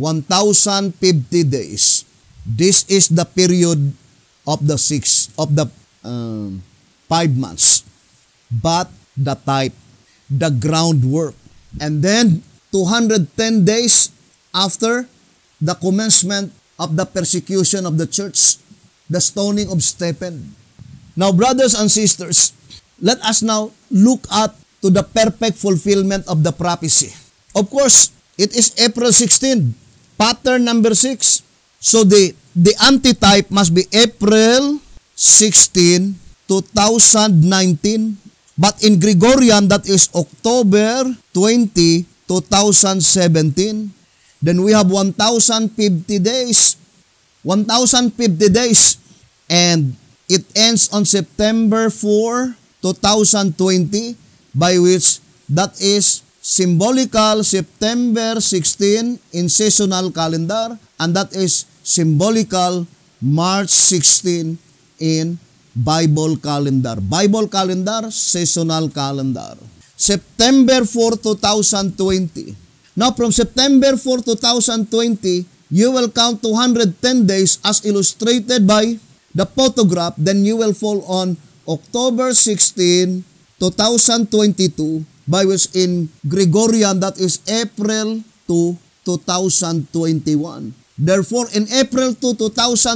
1,050 days. This is the period of the 5 months. But the type, the groundwork. And then 210 days after the commencement of the persecution of the church, the stoning of Stephen. Now, brothers and sisters, let us now look at to the perfect fulfillment of the prophecy. Of course, it is April 16, pattern number 6. So the antitype must be April 16, 2019. But in Gregorian, that is October 20, 2017. Then we have 1,050 days. 1,050 days. And it ends on September 4, 2020, by which that is symbolical September 16 in seasonal calendar, and that is symbolical March 16 in Bible calendar. Bible calendar, seasonal calendar. September 4, 2020. Now from September 4, 2020, you will count 210 days as illustrated by the photograph. Then you will fall on October 16, 2022, by which in Gregorian that is April 2, 2021. Therefore, in April 2,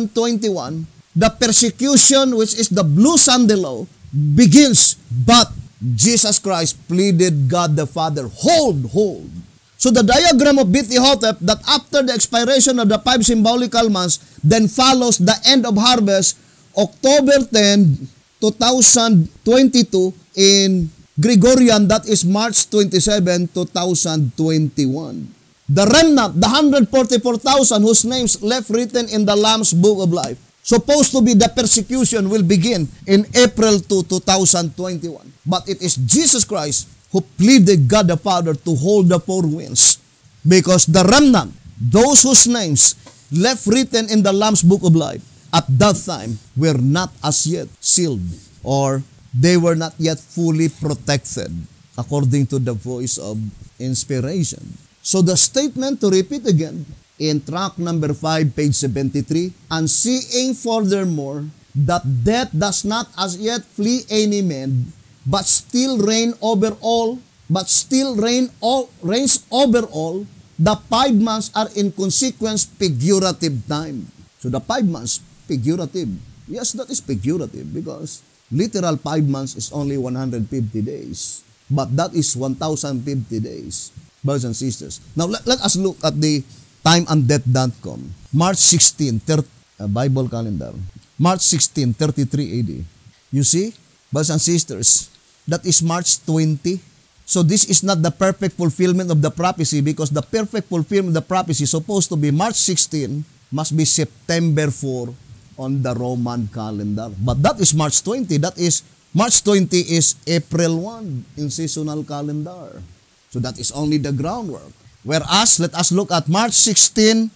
2021, the persecution, which is the blue Sunday law, begins. But Jesus Christ pleaded God the Father, hold, hold. So the diagram of Beth-Hotep, that after the expiration of the 5 symbolical months, then follows the end of harvest, October 10, 2022, in Gregorian, that is March 27, 2021. The remnant, the 144,000 whose names left written in the Lamb's Book of Life, supposed to be the persecution will begin in April 2, 2021. But it is Jesus Christ who pleaded God the Father to hold the 4 winds. Because the remnant, those whose names left written in the Lamb's Book of Life, at that time were not as yet sealed, or they were not yet fully protected, according to the voice of inspiration. So the statement, to repeat again, in tract number 5, page 73, and seeing furthermore that death does not as yet flee any man, but still reigns over all, the 5 months are in consequence figurative time. So the 5 months, figurative. Yes, that is figurative because literal 5 months is only 150 days. But that is 1,050 days. Brothers and sisters. Now, let us look at the timeanddeath.com. March 16, Bible calendar. March 16, 33 AD. You see, brothers and sisters, that is March 20. So this is not the perfect fulfillment of the prophecy, because the perfect fulfillment of the prophecy is supposed to be March 16, must be September 4 on the Roman calendar. But that is March 20. That is, March 20 is April 1 in seasonal calendar. So that is only the groundwork. Whereas, let us look at March 16,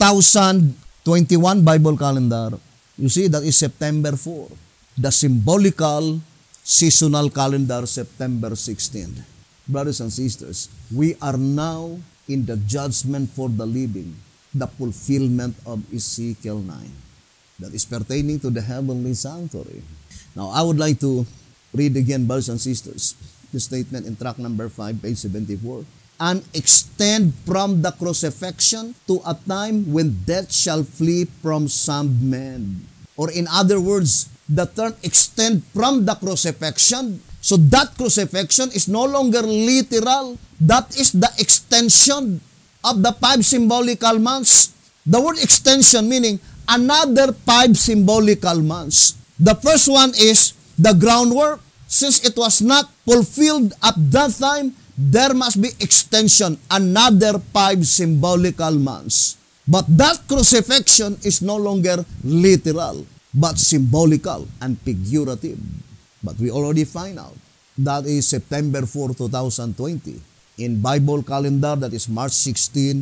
2021 Bible calendar. You see, that is September 4. The symbolical seasonal calendar, September 16. Brothers and sisters, we are now in the judgment for the living, the fulfillment of Ezekiel 9. That is pertaining to the heavenly sanctuary. Now, I would like to read again, brothers and sisters, the statement in tract number 5, page 74. And extend from the crucifixion to a time when death shall flee from some men. Or in other words, the term extend from the crucifixion. So that crucifixion is no longer literal. That is the extension of the 5 symbolical months. The word extension meaning another 5 symbolical months. The first one is the groundwork. Since it was not fulfilled at that time, there must be extension, another 5 symbolical months. But that crucifixion is no longer literal, but symbolical and figurative. But we already find out that is September 4, 2020. In Bible calendar, that is March 16,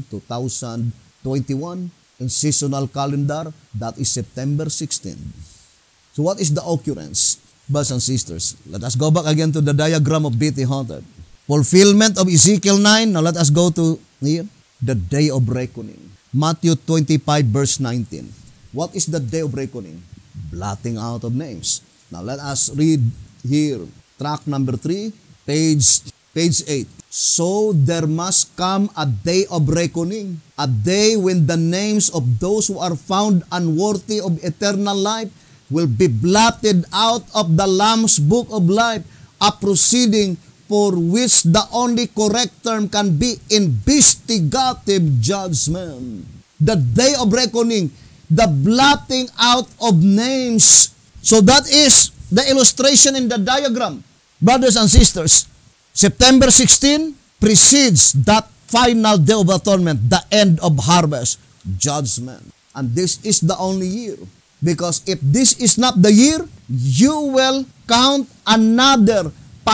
2021. In seasonal calendar, that is September 16. So what is the occurrence? Brothers and sisters, let us go back again to the diagram of Beth-Hotep. Fulfillment of Ezekiel 9. Now let us go to here, the day of reckoning. Matthew 25, verse 19. What is the day of reckoning? Blotting out of names. Now let us read here, tract number 3, page 8. So there must come a day of reckoning, a day when the names of those who are found unworthy of eternal life will be blotted out of the Lamb's Book of Life, a proceeding for which the only correct term can be investigative judgment. The day of reckoning, the blotting out of names. So that is the illustration in the diagram. Brothers and sisters, September 16 precedes that final day of atonement, the end of harvest, judgment. And this is the only year. Because if this is not the year, you will count another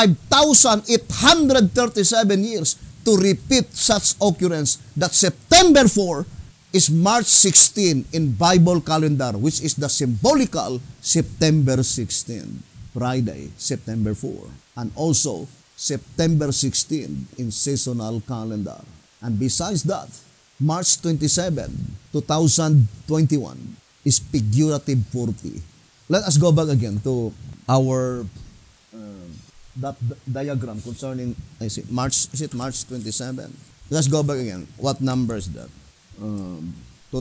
5,837 years to repeat such occurrence that September 4 is March 16 in Bible calendar, which is the symbolical September 16, Friday, September 4. And also September 16 in seasonal calendar. And besides that, March 27, 2021 is figurative 40. Let us go back again to our that diagram concerning, is it March 27? Let's go back again. What number is that?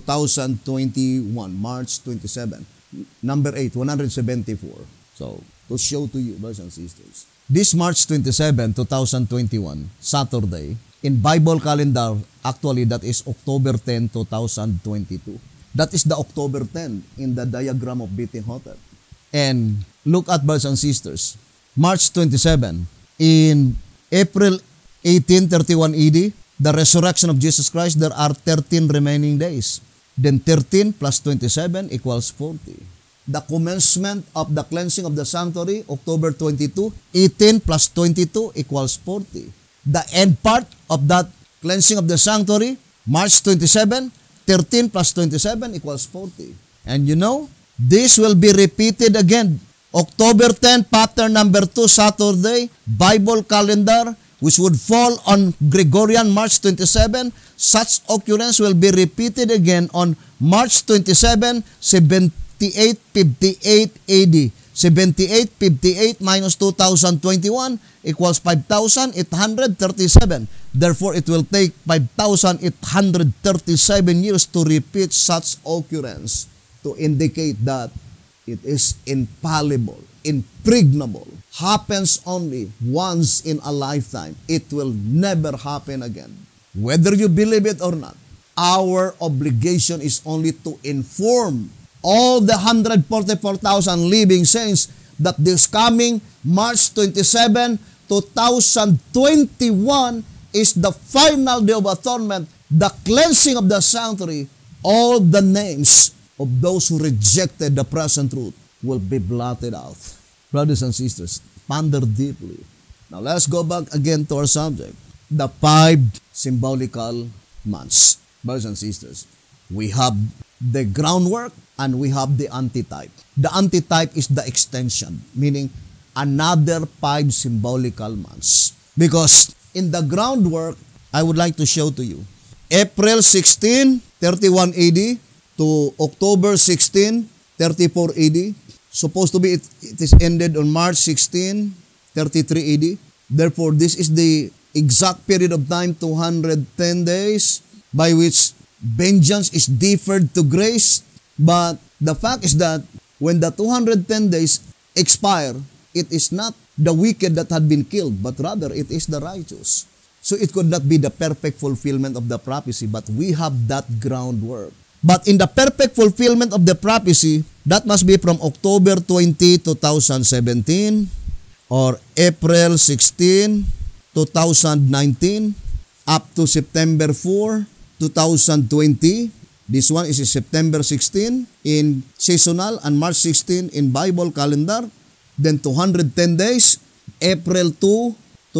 2021, March 27. Number 8, 174. So, to show to you, brothers and sisters. This March 27, 2021, Saturday, in Bible calendar, actually that is October 10, 2022. That is the October 10 in the diagram of Beating Hotel. And look at, brothers and sisters, March 27, in April 1831 AD, the resurrection of Jesus Christ, there are 13 remaining days. Then 13 plus 27 equals 40. The commencement of the cleansing of the sanctuary, October 22, 18 plus 22 equals 40. The end part of that cleansing of the sanctuary, March 27, 13 plus 27 equals 40. And you know, this will be repeated again. October 10, pattern number 2, Saturday, Bible calendar, which would fall on Gregorian March 27. Such occurrence will be repeated again on March 27, 7858 AD. 7858 minus 2021 equals 5,837. Therefore, it will take 5,837 years to repeat such occurrence to indicate that it is infallible, impregnable, happens only once in a lifetime. It will never happen again. Whether you believe it or not, our obligation is only to inform all the 144,000 living saints that this coming March 27, 2021 is the final day of atonement, the cleansing of the sanctuary. All the names of those who rejected the present truth will be blotted out. Brothers and sisters, ponder deeply. Now let's go back again to our subject, the 5 symbolical months. Brothers and sisters, we have the groundwork and we have the antitype. The antitype is the extension, meaning another 5 symbolical months. Because in the groundwork, I would like to show to you, April 16, 31 AD to October 16, 34 AD. Supposed to be it is ended on March 16, 33 AD. Therefore, this is the exact period of time, 210 days, by which vengeance is deferred to grace. But the fact is that when the 210 days expire, it is not the wicked that had been killed, but rather it is the righteous. So it could not be the perfect fulfillment of the prophecy, but we have that groundwork. But in the perfect fulfillment of the prophecy, that must be from October 20, 2017 or April 16, 2019 up to September 4, 2020. This one is September 16 in seasonal and March 16 in Bible calendar. Then 210 days, April 2,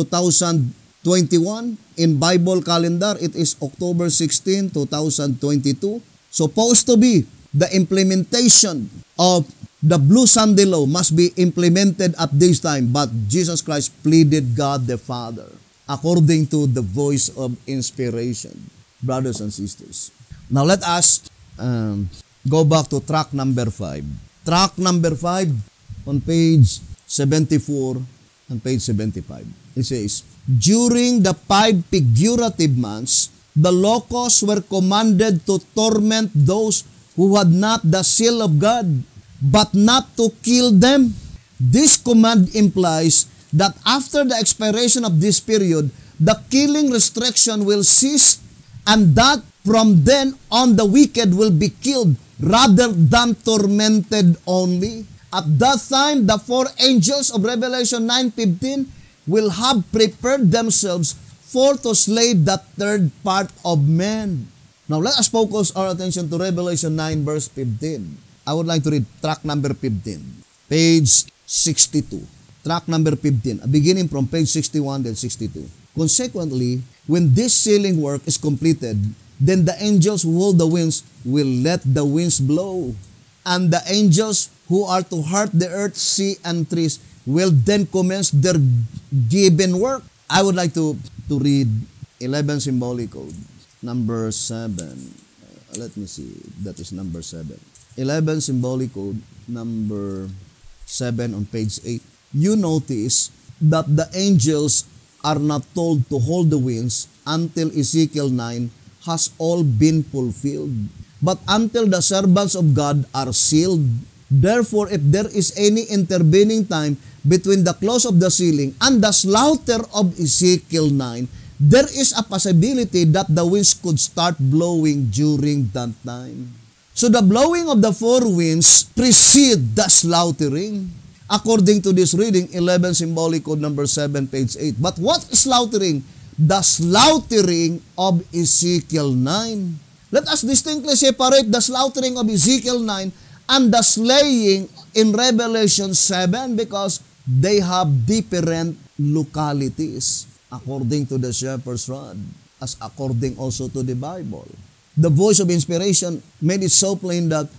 2021 in Bible calendar. It is October 16, 2022. Supposed to be the implementation of the Blue Sunday law must be implemented at this time, but Jesus Christ pleaded God the Father according to the voice of inspiration. Brothers and sisters, now let us go back to track number 5. Track number 5 on page 74 and page 75. It says, during the 5 figurative months, the locusts were commanded to torment those who had not the seal of God, but not to kill them. This command implies that after the expiration of this period, the killing restriction will cease, and that from then on the wicked will be killed rather than tormented only. At that time, the 4 angels of Revelation 9:15 will have prepared themselves for to slay the third part of men. Now let us focus our attention to Revelation 9 verse 15. I would like to read track number 15, page 62. Track number 15, beginning from page 61 then 62. Consequently, when this sealing work is completed, then the angels who hold the winds will let the winds blow, and the angels who are to hurt the earth, sea, and trees will then commence their given work. I would like to read 11 symbolic code, number 7. Let me see, that is number 7. 11 symbolic code, number 7 on page 8. You notice that the angels are not told to hold the winds until Ezekiel 9 has all been fulfilled, but until the servants of God are sealed. Therefore, if there is any intervening time between the close of the sealing and the slaughter of Ezekiel 9, there is a possibility that the winds could start blowing during that time. So the blowing of the four winds precede the slaughtering. According to this reading, 11 Symbolic Code number 7, page 8. But what is slaughtering? The slaughtering of Ezekiel 9. Let us distinctly separate the slaughtering of Ezekiel 9 and the slaying in Revelation 7 because they have different localities according to the shepherd's rod, as according also to the Bible. The voice of inspiration made it so plain that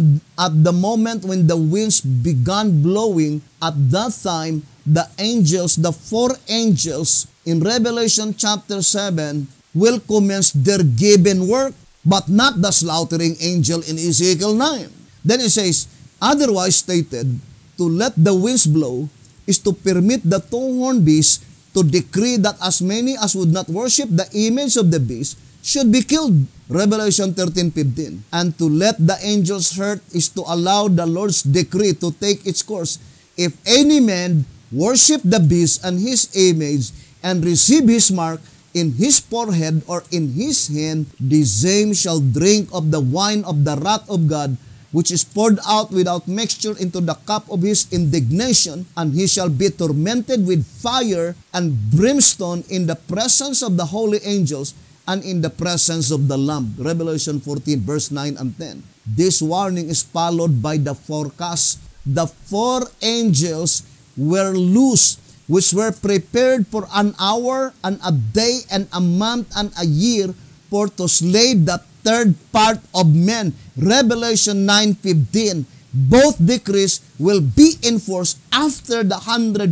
at the moment when the winds began blowing, at that time, the angels, the four angels in Revelation chapter 7 will commence their given work, but not the slaughtering angel in Ezekiel 9. Then it says, otherwise stated, to let the winds blow is to permit the two-horned beast to decree that as many as would not worship the image of the beast should be killed. Revelation 13:15. And to let the angels hurt is to allow the Lord's decree to take its course. If any man worship the beast and his image and receive his mark in his forehead or in his hand, the same shall drink of the wine of the wrath of God, which is poured out without mixture into the cup of his indignation, and he shall be tormented with fire and brimstone in the presence of the holy angels and in the presence of the Lamb. Revelation 14, verse 9 and 10. This warning is followed by the forecast. The four angels were loose, which were prepared for an hour and a day and a month and a year for to slay the third part of men. Revelation 9:15. Both decrees will be enforced after the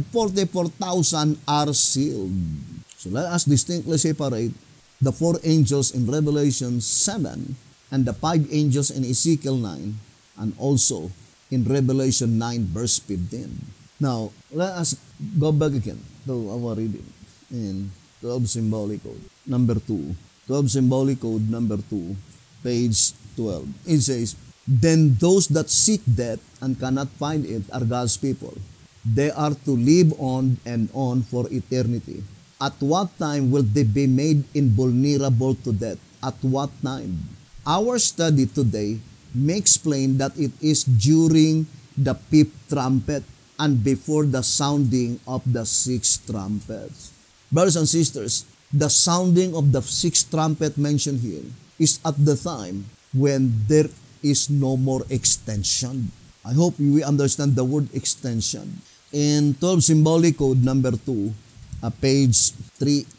144,000 are sealed. So let us distinctly separate the four angels in Revelation 7 and the five angels in Ezekiel 9 and also in Revelation 9 verse 15. Now, let us go back again to our reading in 12 Symbolic Code number 2. 12 Symbolic Code number 2, page 12. It says, then those that seek death and cannot find it are God's people. They are to live on and on for eternity. At what time will they be made invulnerable to death? At what time? Our study today makes plain that it is during the fifth trumpet and before the sounding of the sixth trumpet. Brothers and sisters, the sounding of the sixth trumpet mentioned here is at the time when there is no more extension. I hope we understand the word extension. In 12 Symbolic Code number 2, page 3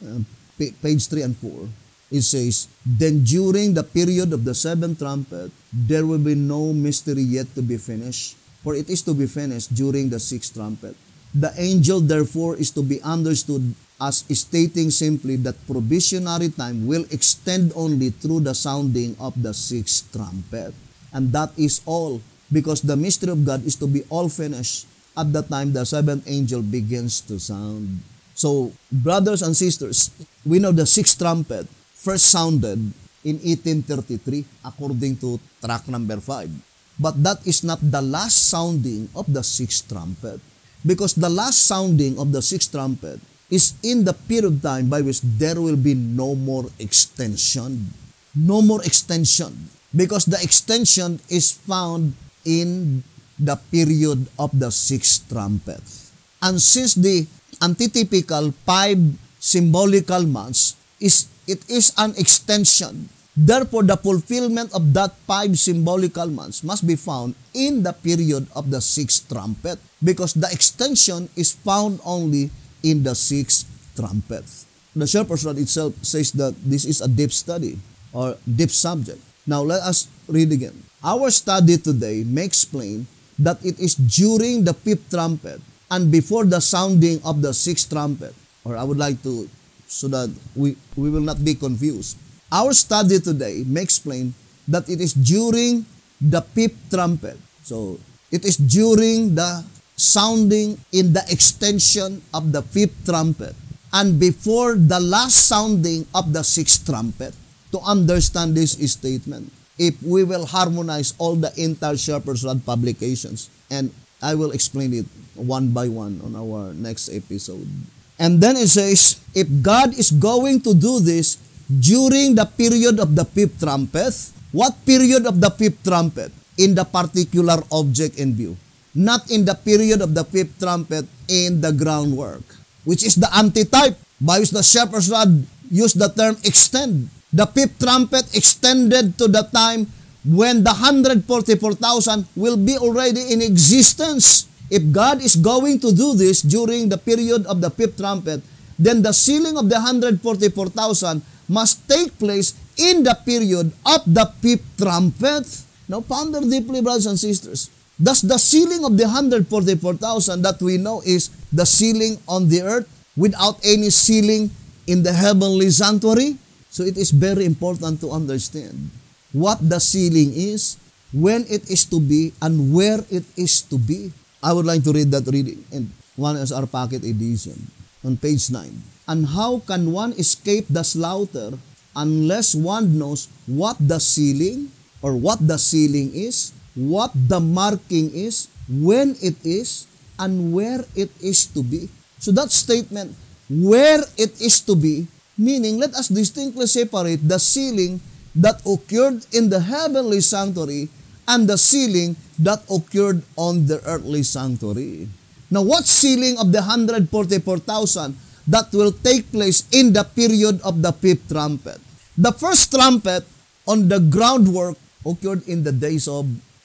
and 4, it says, then during the period of the seventh trumpet, there will be no mystery yet to be finished, for it is to be finished during the sixth trumpet. The angel, therefore, is to be understood as stating simply that probationary time will extend only through the sounding of the sixth trumpet. And that is all, because the mystery of God is to be all finished at the time the seventh angel begins to sound. So, brothers and sisters, we know the sixth trumpet first sounded in 1833 according to track number 5. But that is not the last sounding of the sixth trumpet, because the last sounding of the sixth trumpet is in the period of time by which there will be no more extension. No more extension. Because the extension is found in the period of the sixth trumpet. And since the antitypical 5 symbolical months it is an extension, therefore the fulfillment of that 5 symbolical months must be found in the period of the sixth trumpet, because the extension is found only in the sixth trumpet. The Shepherd's Rod itself says that this is a deep study or deep subject. Now let us read again. Our study today makes plain that it is during the fifth trumpet and before the sounding of the sixth trumpet, or I would like to, so that we will not be confused. Our study today makes plain that it is during the fifth trumpet. So it is during the sounding in the extension of the fifth trumpet and before the last sounding of the sixth trumpet to understand this statement. if we will harmonize all the entire Shepherd's Rod publications. And I will explain it one by one on our next episode. And then it says, if God is going to do this during the period of the fifth trumpet, what period of the fifth trumpet? In the particular object in view. Not in the period of the fifth trumpet in the groundwork, which is the antitype by which the Shepherd's Rod used the term extend. The fifth trumpet extended to the time when the 144,000 will be already in existence. If God is going to do this during the period of the fifth trumpet, then the sealing of the 144,000 must take place in the period of the fifth trumpet. Now, ponder deeply, brothers and sisters. Does the sealing of the 144,000 that we know is the sealing on the earth without any sealing in the heavenly sanctuary? So it is very important to understand what the sealing is, when it is to be, and where it is to be. I would like to read that reading in one as our pocket edition on page 9. And how can one escape the slaughter unless one knows what the sealing or what the sealing is, what the marking is, when it is, and where it is to be? So that statement, where it is to be, meaning let us distinctly separate the sealing that occurred in the heavenly sanctuary and the sealing that occurred on the earthly sanctuary. Now, what sealing of the 144,000 that will take place in the period of the fifth trumpet? The first trumpet on the groundwork occurred in the days of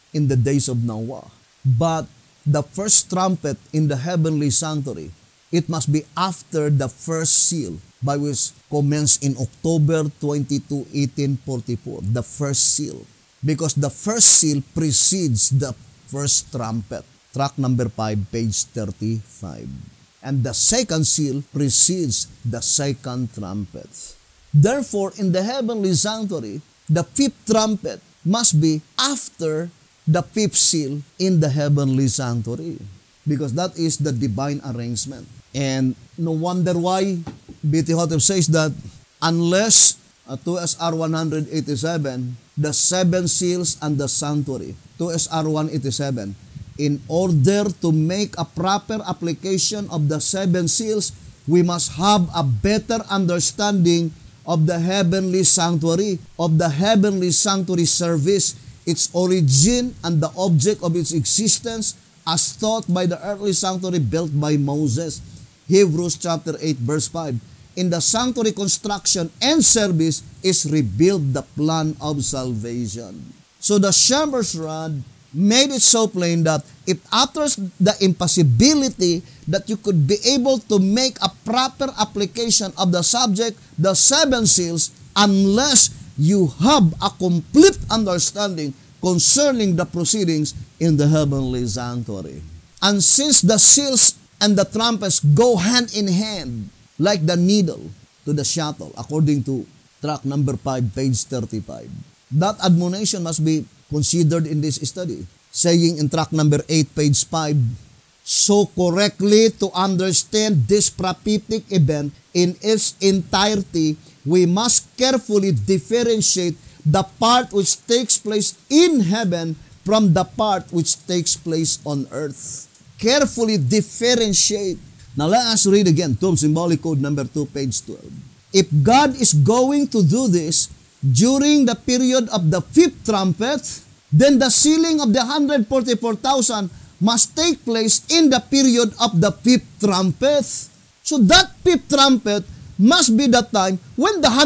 Noah. But the first trumpet in the heavenly sanctuary, it must be after the first seal, by which commenced in October 22, 1844, the first seal. Because the first seal precedes the first trumpet. Track number 5, page 35. And the second seal precedes the second trumpet. Therefore, in the heavenly sanctuary, the fifth trumpet must be after the fifth seal in the heavenly sanctuary. Because that is the divine arrangement. And no wonder why B.T. Hotep says that unless 2SR 187, the seven seals and the sanctuary, 2SR 187, in order to make a proper application of the seven seals, we must have a better understanding of the heavenly sanctuary, service, its origin and the object of its existence as taught by the earthly sanctuary built by Moses. Hebrews chapter 8 verse 5. In the sanctuary construction and service is revealed the plan of salvation. So the Shepherd's Rod made it so plain that it utters the impossibility that you could be able to make a proper application of the subject, the seven seals, unless you have a complete understanding concerning the proceedings in the heavenly sanctuary. And since the seals and the trumpets go hand in hand, like the needle to the shuttle, according to track number 5, page 35. That admonition must be considered in this study, saying in track number 8, page 5, so correctly to understand this prophetic event in its entirety, we must carefully differentiate the part which takes place in heaven from the part which takes place on earth. Carefully differentiate. Now let us read again, 12 Symbolic Code number 2, page 12. If God is going to do this during the period of the fifth trumpet, then the sealing of the 144,000 must take place in the period of the fifth trumpet. So that fifth trumpet must be the time when the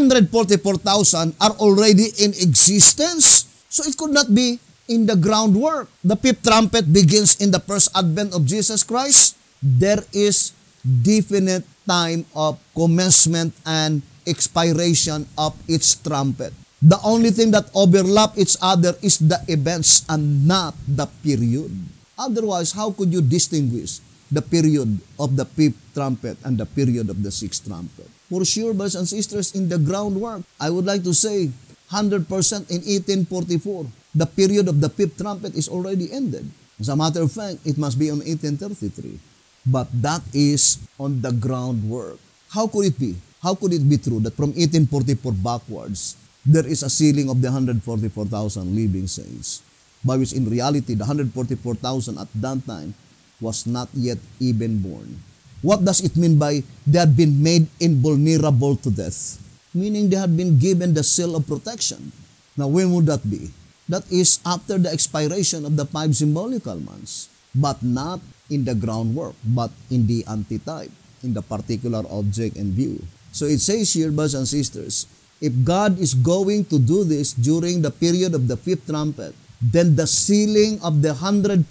144,000 are already in existence. So it could not be in the groundwork. The fifth trumpet begins in the first advent of Jesus Christ. There is definite time of commencement and expiration of each trumpet. The only thing that overlap each other is the events and not the period. Otherwise, how could you distinguish the period of the fifth trumpet and the period of the sixth trumpet? For sure, brothers and sisters, in the groundwork, I would like to say 100% in 1844, the period of the fifth trumpet is already ended. As a matter of fact, it must be on 1833. But that is on the groundwork. How could it be? How could it be true that from 1844 backwards, there is a sealing of the 144,000 living saints, by which in reality, the 144,000 at that time was not yet even born. What does it mean by they had been made invulnerable to death? Meaning they had been given the seal of protection. Now, when would that be? That is after the expiration of the 5 symbolical months, but not in the groundwork, but in the antitype, in the particular object and view. So it says here, brothers and sisters, if God is going to do this during the period of the 5th trumpet, then the sealing of the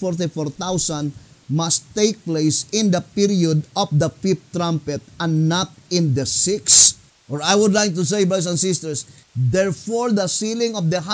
144,000 must take place in the period of the 5th trumpet and not in the 6th. Or I would like to say, brothers and sisters, therefore the sealing of the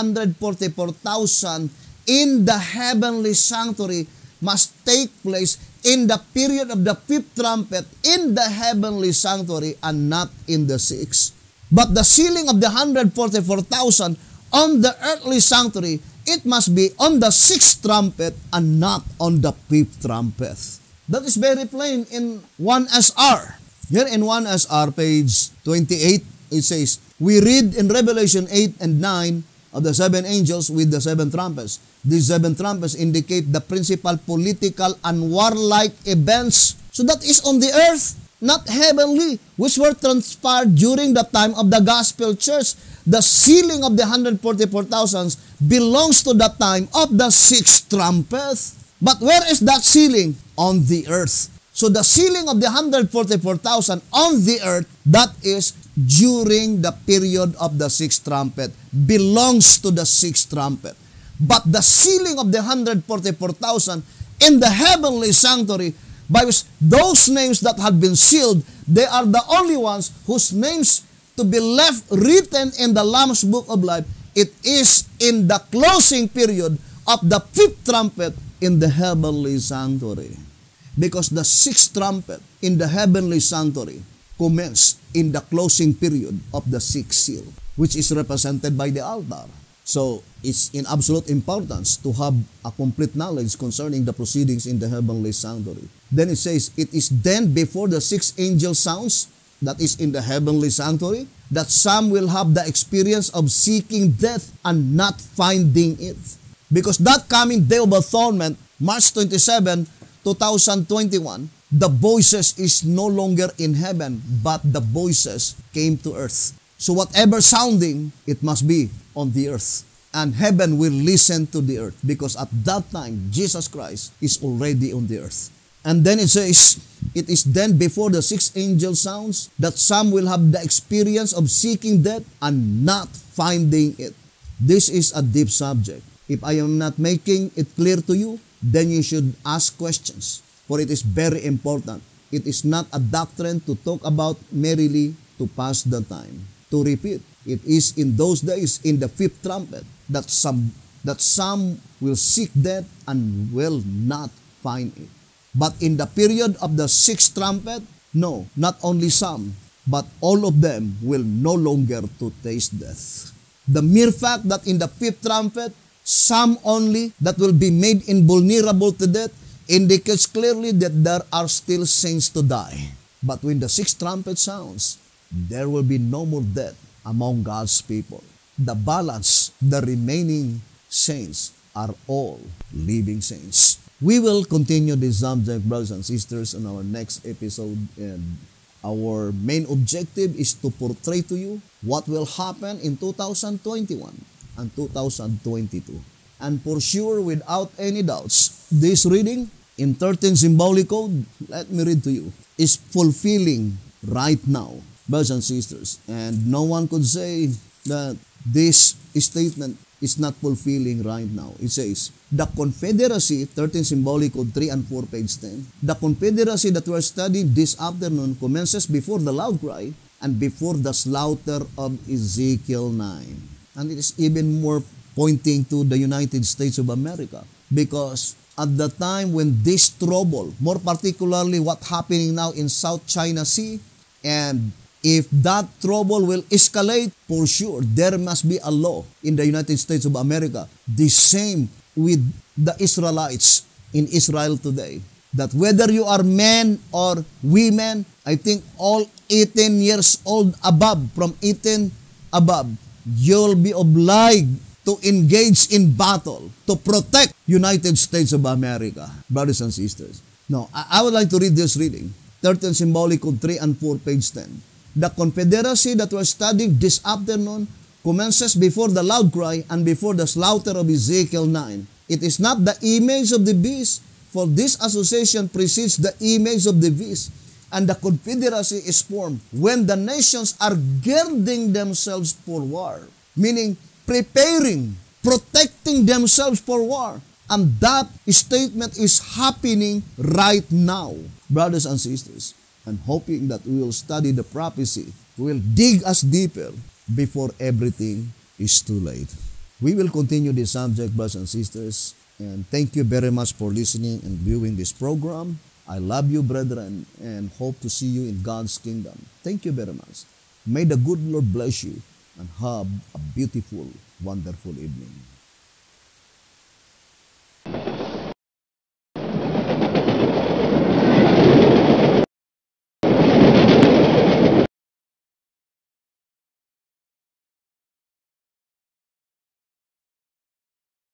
144,000 in the heavenly sanctuary must take place in the period of the 5th trumpet in the heavenly sanctuary and not in the 6th. But the sealing of the 144,000 on the earthly sanctuary, it must be on the 6th trumpet and not on the 5th trumpet. That is very plain in 1SR. Here in 1SR, page 28, it says, we read in Revelation 8 and 9 of the 7 angels with the 7 trumpets. These 7 trumpets indicate the principal political and warlike events. So that is on the earth, not heavenly, which were transpired during the time of the gospel church. The sealing of the 144,000 belongs to the time of the 6th trumpet. But where is that sealing? On the earth. So the sealing of the 144,000 on the earth, that is during the period of the 6th trumpet, belongs to the 6th trumpet. But the sealing of the 144,000 in the heavenly sanctuary, by which those names that had been sealed, they are the only ones whose names to be left written in the Lamb's Book of Life. It is in the closing period of the 5th trumpet in the heavenly sanctuary. Because the 6th trumpet in the heavenly sanctuary commenced in the closing period of the 6th seal, which is represented by the altar. So, it's in absolute importance to have a complete knowledge concerning the proceedings in the heavenly sanctuary. Then it says, it is then before the 6th angel sounds, that is in the heavenly sanctuary, that some will have the experience of seeking death and not finding it. Because that coming day of atonement, March 27, 2021, the voices is no longer in heaven, but the voices came to earth. So whatever sounding, it must be on the earth. And heaven will listen to the earth, because at that time, Jesus Christ is already on the earth. And then it says, it is then before the 6th angel sounds that some will have the experience of seeking death and not finding it. This is a deep subject. If I am not making it clear to you, then you should ask questions, for it is very important. It is not a doctrine to talk about merely to pass the time. To repeat, it is in those days, in the 5th trumpet, that some will seek death and will not find it. But in the period of the 6th trumpet, no, not only some, but all of them will no longer to taste death. The mere fact that in the 5th trumpet, some only that will be made invulnerable to death indicates clearly that there are still saints to die. But when the 6th trumpet sounds, there will be no more death among God's people. The balance, the remaining saints are all living saints. We will continue this subject, brothers and sisters, in our next episode. And our main objective is to portray to you what will happen in 2021 and 2022. And for sure, without any doubts, this reading in 13 symbolic code, let me read to you, is fulfilling right now, brothers and sisters. And no one could say that this statement is not fulfilling right now. It says, the Confederacy, 13 symbolic code 3 and 4, page 10, the Confederacy that we are studying this afternoon commences before the loud cry and before the slaughter of Ezekiel 9. And it is even more pointing to the United States of America, because at the time when this trouble, more particularly what happening now in South China Sea, and if that trouble will escalate, for sure, there must be a law in the United States of America, the same with the Israelites in Israel today, that whether you are men or women, I think all 18 years old above, from 18 above, you'll be obliged to engage in battle to protect United States of America, brothers and sisters. Now, I would like to read this reading. 13 Symbolic Code 3 and 4, page 10. The confederacy that we're studying this afternoon commences before the loud cry and before the slaughter of Ezekiel 9. It is not the image of the beast, for this association precedes the image of the beast, and the confederacy is formed when the nations are girding themselves for war, meaning preparing, protecting themselves for war. And that statement is happening right now, brothers and sisters. And hoping that we will study the prophecy, we will dig us deeper before everything is too late. We will continue this subject, brothers and sisters. And thank you very much for listening and viewing this program. I love you, brethren, and hope to see you in God's kingdom. Thank you very much. May the good Lord bless you and have a beautiful, wonderful evening.